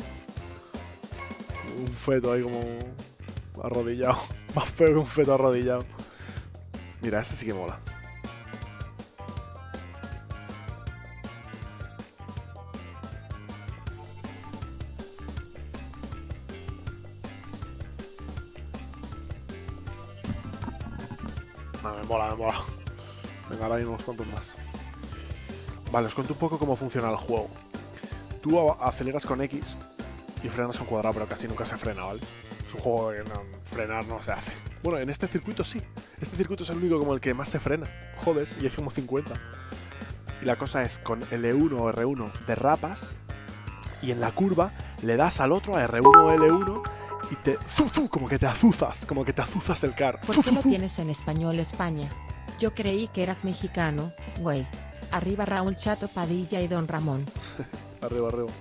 un feto ahí como... arrodillado. Más feo que un feto arrodillado. Mira, ese sí que mola. No, me mola, me mola. Venga, ahora hay unos cuantos más. Vale, os cuento un poco cómo funciona el juego. Tú aceleras con X y frenas con cuadrado, pero casi nunca se frena, ¿vale? Es un juego que frenar no se hace. Bueno, en este circuito sí. Este circuito es el único como el que más se frena. Joder, y es como 50. Y la cosa es, con L1 o R1 derrapas y en la curva le das al otro, a R1 o L1, y te... como que te azuzas el kart. ¿Por qué lo tienes en español España? Yo creí que eras mexicano, güey. Arriba Raúl Chato Padilla y Don Ramón. Arriba, arriba.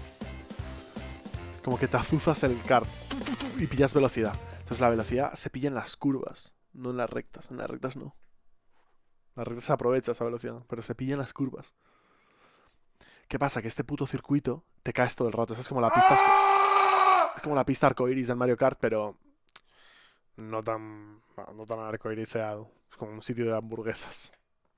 Como que te azuzas el kart y pillas velocidad. Entonces la velocidad se pilla en las curvas, no en las rectas. En las rectas no. En las rectas se aprovecha esa velocidad, pero se pilla en las curvas. ¿Qué pasa? Que este puto circuito te caes todo el rato. Esa es como la pista... Es como la pista arcoiris del Mario Kart, pero... No tan arcoiriseado. Es como un sitio de hamburguesas.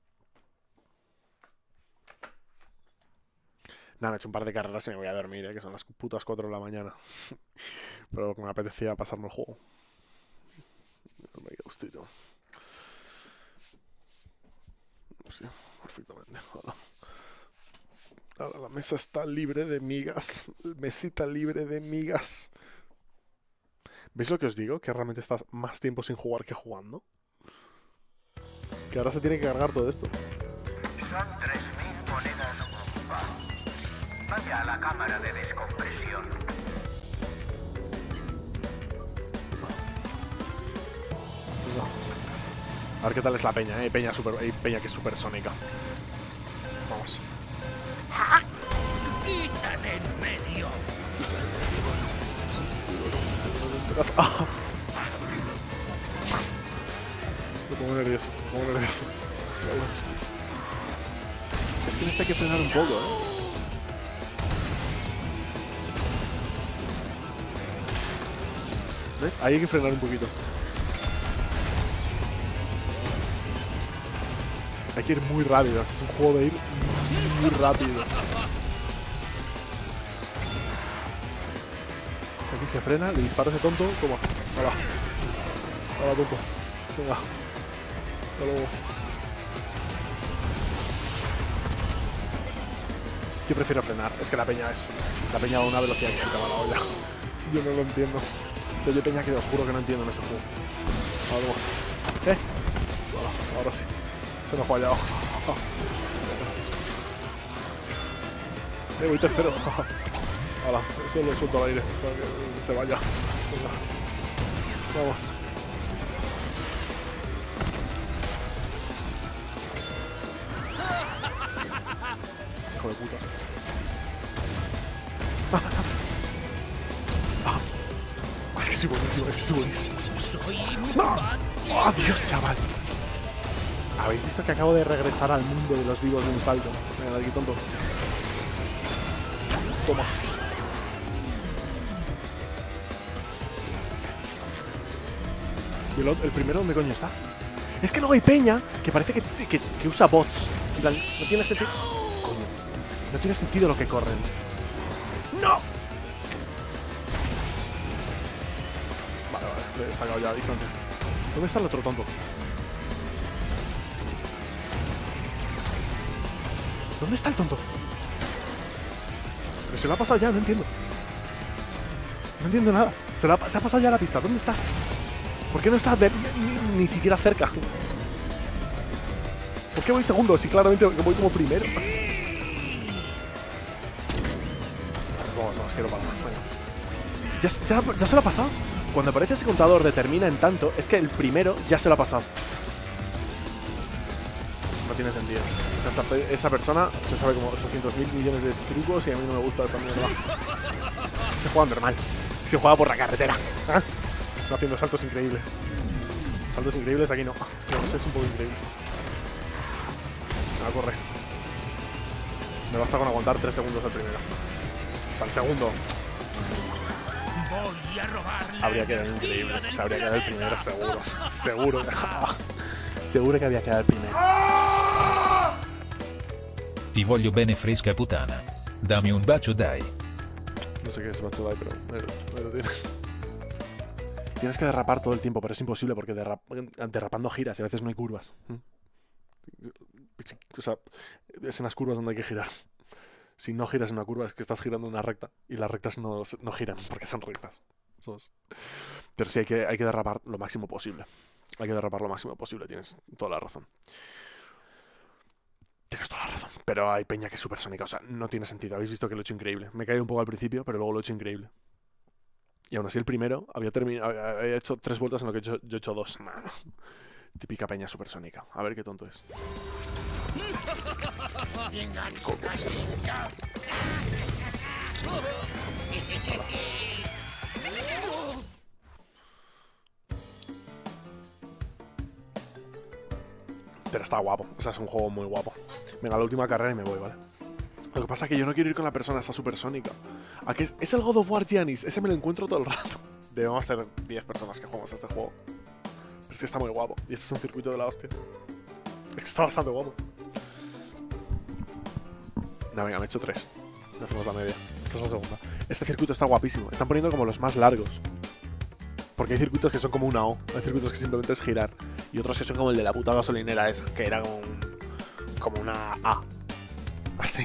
Nada, me he hecho un par de carreras y me voy a dormir, que son las putas 4 de la mañana. Pero me apetecía pasarme el juego. Me queda gustito. Sí, perfectamente. Ahora la mesa está libre de migas. Mesita libre de migas. ¿Veis lo que os digo? Que realmente estás más tiempo sin jugar que jugando. Que ahora se tiene que cargar todo esto. Son 3000 monedas Goomba. Vaya a la cámara de descompresión. A ver qué tal es la peña, Hay peña que es super sónica. Vamos. ¡Quita de en medio! ¡Ah! Me pongo nervioso, Es que en este hay que frenar un poco, ¿Ves? Ahí hay que frenar un poquito. Hay que ir muy rápido, es un juego de ir muy rápido. Si aquí se frena, le disparo a ese tonto, toma. Hola tonto. Venga. Hasta luego. Yo prefiero frenar. Es que la peña va a una velocidad que se te va la olla. Yo no lo entiendo. O sea, yo peña que os juro que no entiendo en ese juego. Ahora, bueno, ahora sí. Se me ha fallado. Voy tercero. Hala, eso lo suelto al aire para que se vaya. Venga. Vamos. Hijo de puta. Es que soy buenísimo, es que soy buenísimo. ¡Oh, Dios, chaval! ¿Habéis visto que acabo de regresar al mundo de los vivos de un salto? Venga, de aquí, tonto. Toma. ¿Y el primero dónde coño está? Es que luego hay peña que parece que usa bots. En plan, no tiene sentido. Coño. No tiene sentido lo que corren. ¡No! Vale, he sacado ya a distancia. ¿Dónde está el otro tonto? ¿Dónde está el tonto? Pero se lo ha pasado ya, no entiendo. No entiendo nada. Se ha pasado ya la pista. ¿Dónde está? ¿Por qué no está ni siquiera cerca? ¿Por qué voy segundo si claramente voy como primero? Vamos, quiero parar. ¿Ya se lo ha pasado? Cuando aparece ese contador de termina en tanto, es que el primero ya se lo ha pasado. No tiene sentido. Esa persona se sabe como 800.000 millones de trucos y a mí no me gusta esa mierda. Se juega normal. Se juega por la carretera. ¿Eh? No haciendo saltos increíbles. Saltos increíbles aquí no. No sé, es un poco increíble. Me va a correr. Me basta con aguantar 3 segundos el primero. O sea, el segundo. Habría quedado increíble. O sea, habría quedado el primero seguro. Seguro. Seguro que había quedado el primero. Ti voglio bene fresca puttana. Dammi un bacio dai. No sé qué es bacio dai, pero me lo tienes. Tienes que derrapar todo el tiempo, pero es imposible porque derrapando giras y a veces no hay curvas. O sea, es en las curvas donde hay que girar. Si no giras en una curva es que estás girando en una recta y las rectas no giran porque son rectas. Pero sí hay que derrapar lo máximo posible. Hay que derrapar lo máximo posible, tienes toda la razón. Tienes toda la razón. Pero hay peña que es supersónica, o sea, no tiene sentido. Habéis visto que lo he hecho increíble. Me he caído un poco al principio, pero luego lo he hecho increíble. Y aún así el primero había hecho 3 vueltas en lo que yo he hecho 2. Nah, no. Típica peña supersónica. A ver qué tonto es. Pero está guapo. O sea, es un juego muy guapo. Venga, la última carrera y me voy, ¿vale? Lo que pasa es que yo no quiero ir con la persona esa supersónica. ¿A qué es el God of War Giannis? Ese me lo encuentro todo el rato. Debemos ser 10 personas que jugamos a este juego. Pero es que está muy guapo. Y este es un circuito de la hostia. Es que está bastante guapo. No, venga, me he hecho 3. No hacemos la media. Esta es la segunda. Este circuito está guapísimo. Están poniendo como los más largos. Porque hay circuitos que son como una O. Hay circuitos que simplemente es girar. Y otros que son como el de la puta gasolinera esa, que era como una A. Así.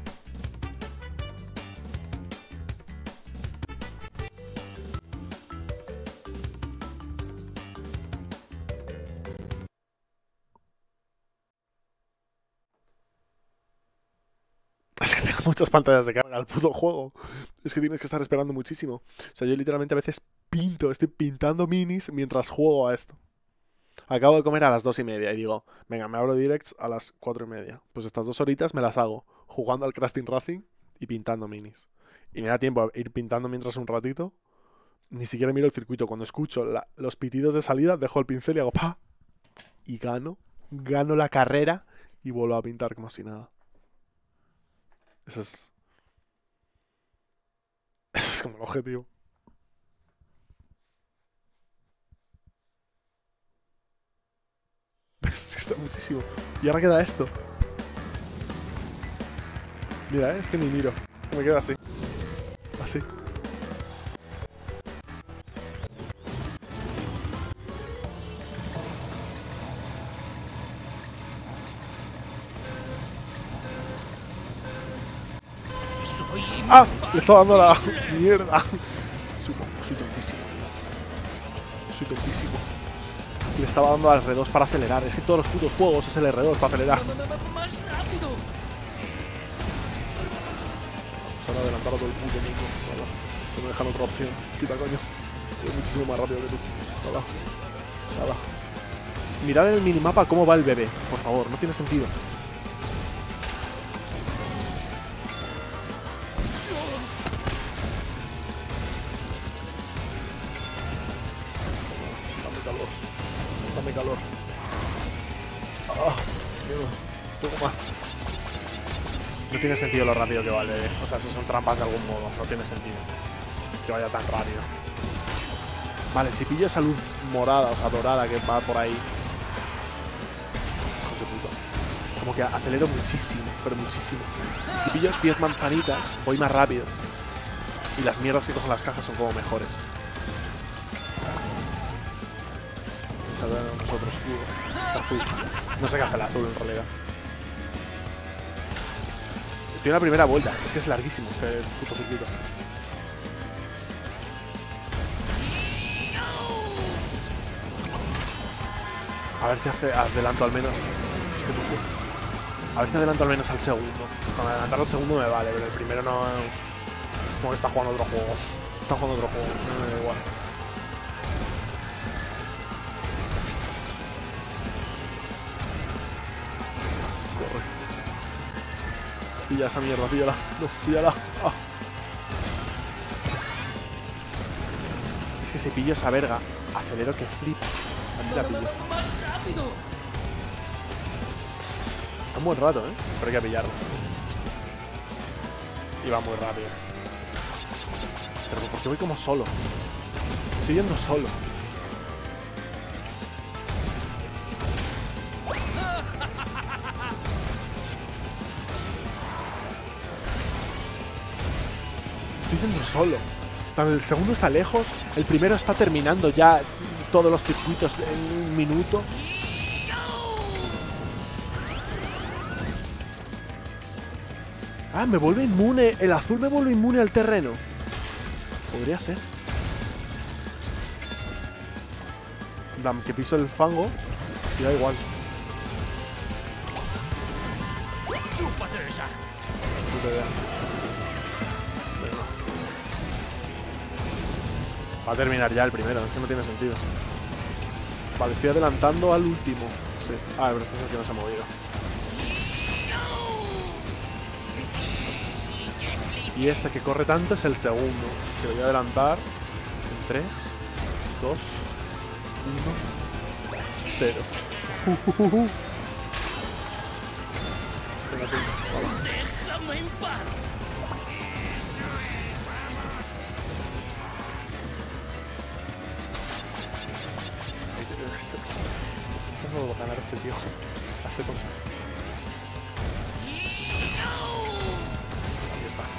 Es que tengo muchas pantallas de carga al puto juego. Es que tienes que estar esperando muchísimo. O sea, yo literalmente a veces estoy pintando minis mientras juego a esto. Acabo de comer a las 2:30 y digo, venga, me abro directs a las 4:30. Pues estas 2 horitas me las hago jugando al Crash Team Racing y pintando minis. Y me da tiempo a ir pintando mientras un ratito. Ni siquiera miro el circuito. Cuando escucho los pitidos de salida, dejo el pincel y hago ¡pa! Y gano la carrera y vuelvo a pintar como si nada. Eso es como el objetivo. Es que está muchísimo. Y ahora queda esto. Mira, es que ni miro. Me queda así. Así. ¡Ah! Le estaba dando la mierda. Soy tontísimo, tío. Soy tontísimo. Le estaba dando al R2 para acelerar. Es que todos los putos juegos es el R2 para acelerar. ¡Más rápido! Se van a adelantar a todo el puto mundo. Nada. No me dejan otra opción. Quita, coño. Voy muchísimo más rápido que tú. Nada. Nada. Mirad en el minimapa cómo va el bebé. Por favor, no tiene sentido. Dame calor. Dame calor. Ah, miedo. Un poco más. No tiene sentido lo rápido que va el bebé. O sea, eso son trampas de algún modo. No tiene sentido que vaya tan rápido. Vale, si pillo esa luz morada, o sea, dorada que va por ahí. Hijos de puta. Como que acelero muchísimo, pero muchísimo. Y si pillo 10 manzanitas, voy más rápido. Y las mierdas que cogen las cajas son como mejores. Saldrá nosotros, azul. No sé qué hace el azul en realidad. Estoy en la primera vuelta. Es que es larguísimo este puto circuito. A ver si adelanto al menos. A ver si adelanto al menos al segundo. Con adelantar al segundo me vale, pero el primero no. Como que está jugando otro juego. Está jugando otro juego, no me da igual. Corre. Pilla esa mierda, píllala. No, píllala. Ah. Es que si pillo esa verga, acelero que flipa. Así la pillo. ¡Más rápido! Está un buen rato, pero hay que pillarlo. Y va muy rápido. Pero porque voy como solo. Estoy yendo solo. Estoy yendo solo. El segundo está lejos. El primero está terminando ya todos los circuitos en un minuto. Ah, me vuelve inmune. El azul me vuelve inmune al terreno. Podría ser. En plan, que piso el fango y da igual. ¡Chúpate esa! Puta idea. Venga. Va a terminar ya el primero, es que no tiene sentido. Vale, estoy adelantando al último. Sí. Ah, pero este es el que no se ha movido. Y este que corre tanto es el segundo. Que lo voy a adelantar en 3, 2, 1, 0. Venga, tú. Vale. ¡Déjame en paz! No puedo ganar a este tío. A este tonto. Ahí está.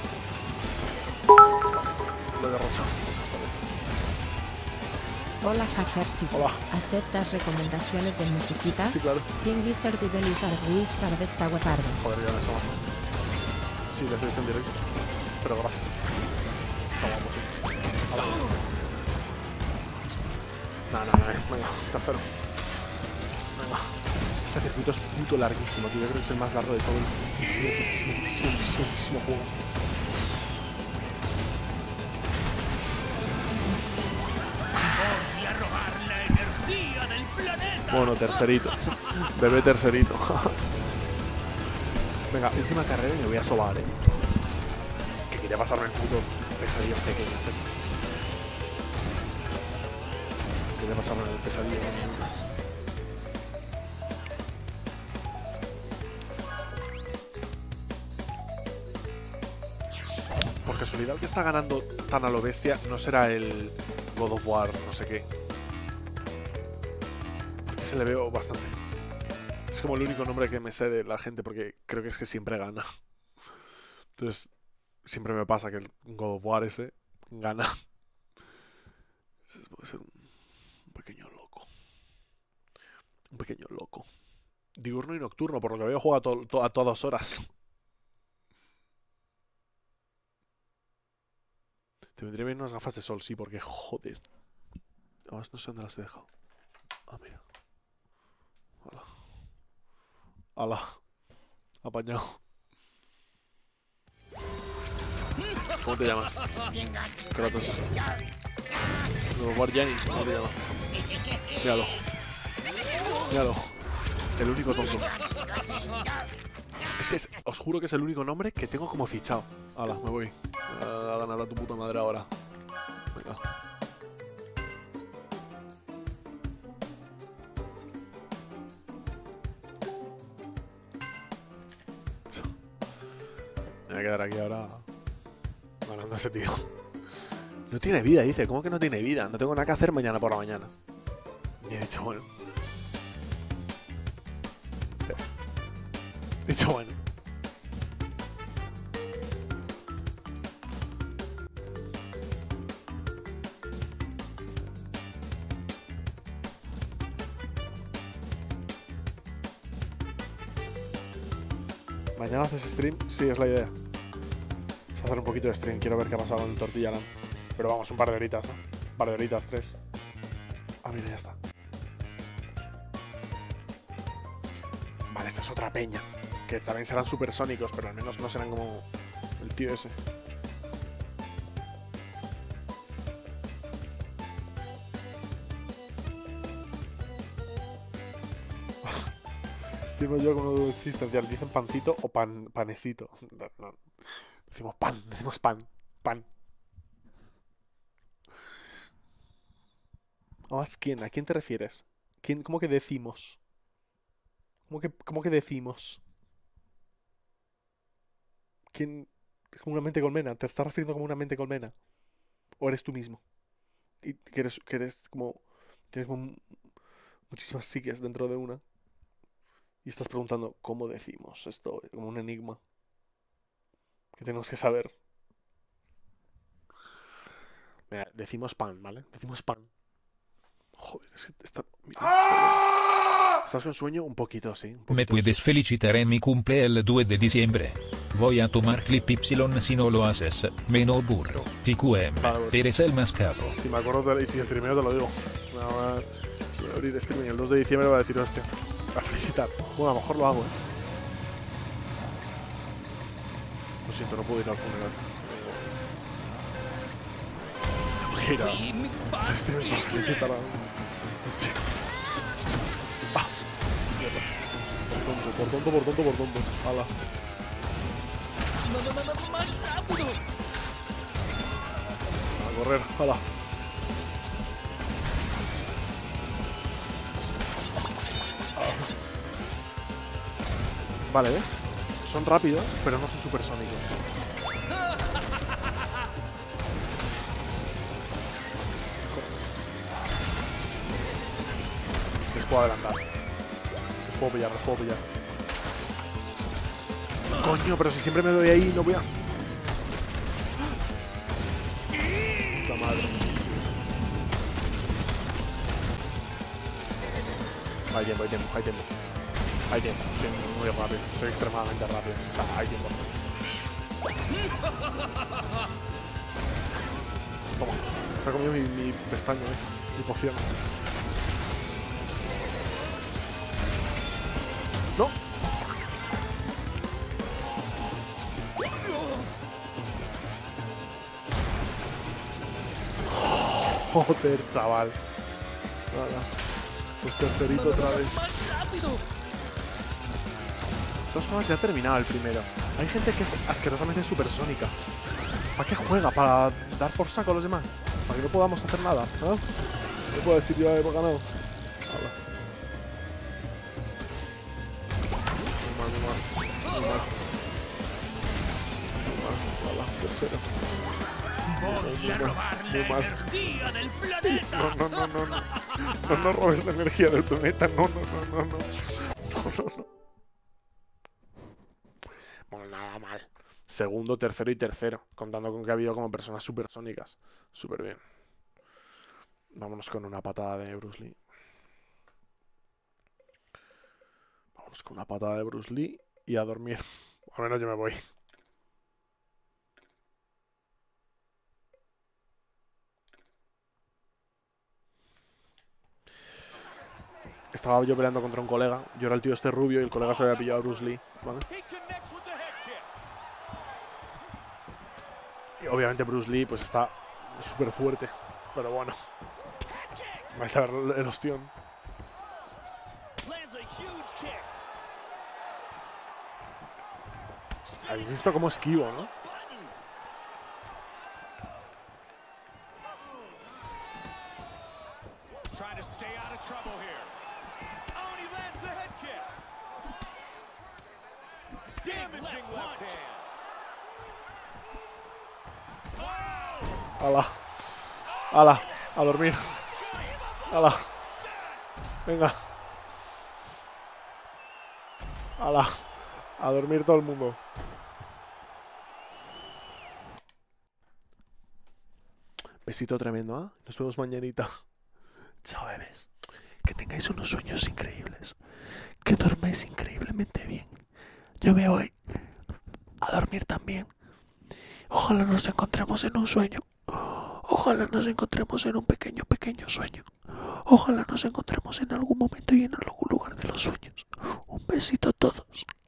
Lo he derrochado. Está bien. Hola Hajercito. Hola. ¿Aceptas recomendaciones de musiquita? Sí, claro. King Wizard y de Wizard está guapardo. Joder, ya me está guapo. Sí, les he visto en directo. Pero gracias. Está guapo, sí. Hola. No. Venga, tercero. Venga. Este circuito es puto larguísimo, tío. Yo creo que es el más largo de todo el muchísimo juego. ¡Voy a robar la energía del planeta! Bueno, tercerito. Bebé tercerito. Venga, última carrera y me voy a sobar, Que quería pasarme el puto pesadillas pequeñas esas. Quería pasarme el pesadillo pequeñas. Por casualidad el que está ganando tan a lo bestia no será el God of War, no sé qué. Porque se le veo bastante. Es como el único nombre que me sé de la gente porque creo que es que siempre gana. Entonces, siempre me pasa que el God of War ese gana. Entonces, puede ser un pequeño loco. Un pequeño loco. Diurno y nocturno, por lo que veo juega a todas horas. Te vendría bien unas gafas de sol, sí, porque joder. Además no sé dónde las he dejado. Ah, mira. Hala. Hala. Apañado. ¿Cómo te llamas? Kratos. No, Guardiani, ¿cómo te llamas? Míralo. Míralo. El único tonto. Es que os juro que es el único nombre que tengo como fichado. Hala, me voy. A ganar a tu puta madre ahora. Venga. Me voy a quedar aquí ahora ganando a ese tío. No tiene vida, dice. ¿Cómo que no tiene vida? No tengo nada que hacer mañana por la mañana. Y he dicho, bueno. Sí. He dicho, bueno. ¿Mañana haces stream? Sí, es la idea. Es hacer un poquito de stream. Quiero ver qué ha pasado en el Tortilla Land. Pero vamos, un par de horitas, ¿no? Un par de horitas, 3. Ah, mira, ya está. Vale, esta es otra peña. Que también serán supersónicos, pero al menos no serán como el tío ese. Digo yo como duda existencial. Dicen pancito o panesito. No. Decimos pan. Pan. ¿Quién? ¿A quién te refieres? ¿Cómo que decimos? ¿Cómo que decimos? ¿Quién? Es como una mente colmena. ¿Te estás refiriendo como una mente colmena? ¿O eres tú mismo? Y que eres como... Tienes como muchísimas psiques dentro de una. Y estás preguntando, ¿cómo decimos esto? Como un enigma. Que tenemos que saber. Mira, decimos pan, ¿vale? Decimos pan. Joder, es que ¿Estás con sueño? Un poquito, sí. Un poquito, Me puedes felicitar en mi cumple el 2 de diciembre. Voy a tomar clip Y si no lo haces. Menos burro. TQM. Vale, pues. Eres el más capo. Si me acuerdo, y si streameo te lo digo. Voy a abrir streaming el 2 de diciembre, voy a decir, hostia, a felicitar. Bueno, a lo mejor lo hago, Lo siento, no puedo ir al funeral. Gira. Streaming para felicitar a... Por tonto. Hala. ¡Más rápido! A correr, hala. Vale, ¿ves? Son rápidos, pero no son supersónicos. Les puedo adelantar. Les puedo pillar. Coño, pero si siempre me doy ahí, no voy a... Puta madre. Hay tiempo. Soy muy rápido. Soy extremadamente rápido. O sea, hay tiempo. Toma. Se ha comido mi pestaña esa. Mi poción. ¡No! Joder, chaval. Nada. Pues tercerito otra vez. ¡Más rápido! De todas formas, ya ha terminado el primero. Hay gente que es asquerosamente supersónica. ¿Para qué juega? ¿Para dar por saco a los demás? ¿Para que no podamos hacer nada? ¿No? No puedo decir yo hemos ganado. Hala. Muy mal. Hala, tercero. Voy a robar la Muy mal. energía del planeta. No robes la energía del planeta. No. Bueno, nada mal. Segundo, tercero y tercero. Contando con que ha habido como personas supersónicas. Súper bien. Vámonos con una patada de Bruce Lee. Y a dormir. Al menos yo me voy. estaba yo peleando contra un colega. Yo era el tío este rubio y el colega se había pillado a Bruce Lee, ¿vale? Y obviamente Bruce Lee pues está súper fuerte. Pero bueno. Vais a ver el ostión. Habéis visto cómo esquivo, ¿no? ¡Hala! ¡Hala! ¡A dormir! ¡Hala! ¡Venga! ¡Hala! ¡A dormir todo el mundo! Besito tremendo, ¿ah? ¿Eh? Nos vemos mañanita. Chao, bebés. Que tengáis unos sueños increíbles. Que dormáis increíblemente bien. Yo me voy a dormir también. Ojalá nos encontremos en un sueño. Ojalá nos encontremos en un pequeño sueño. Ojalá nos encontremos en algún momento y en algún lugar de los sueños. Un besito a todos.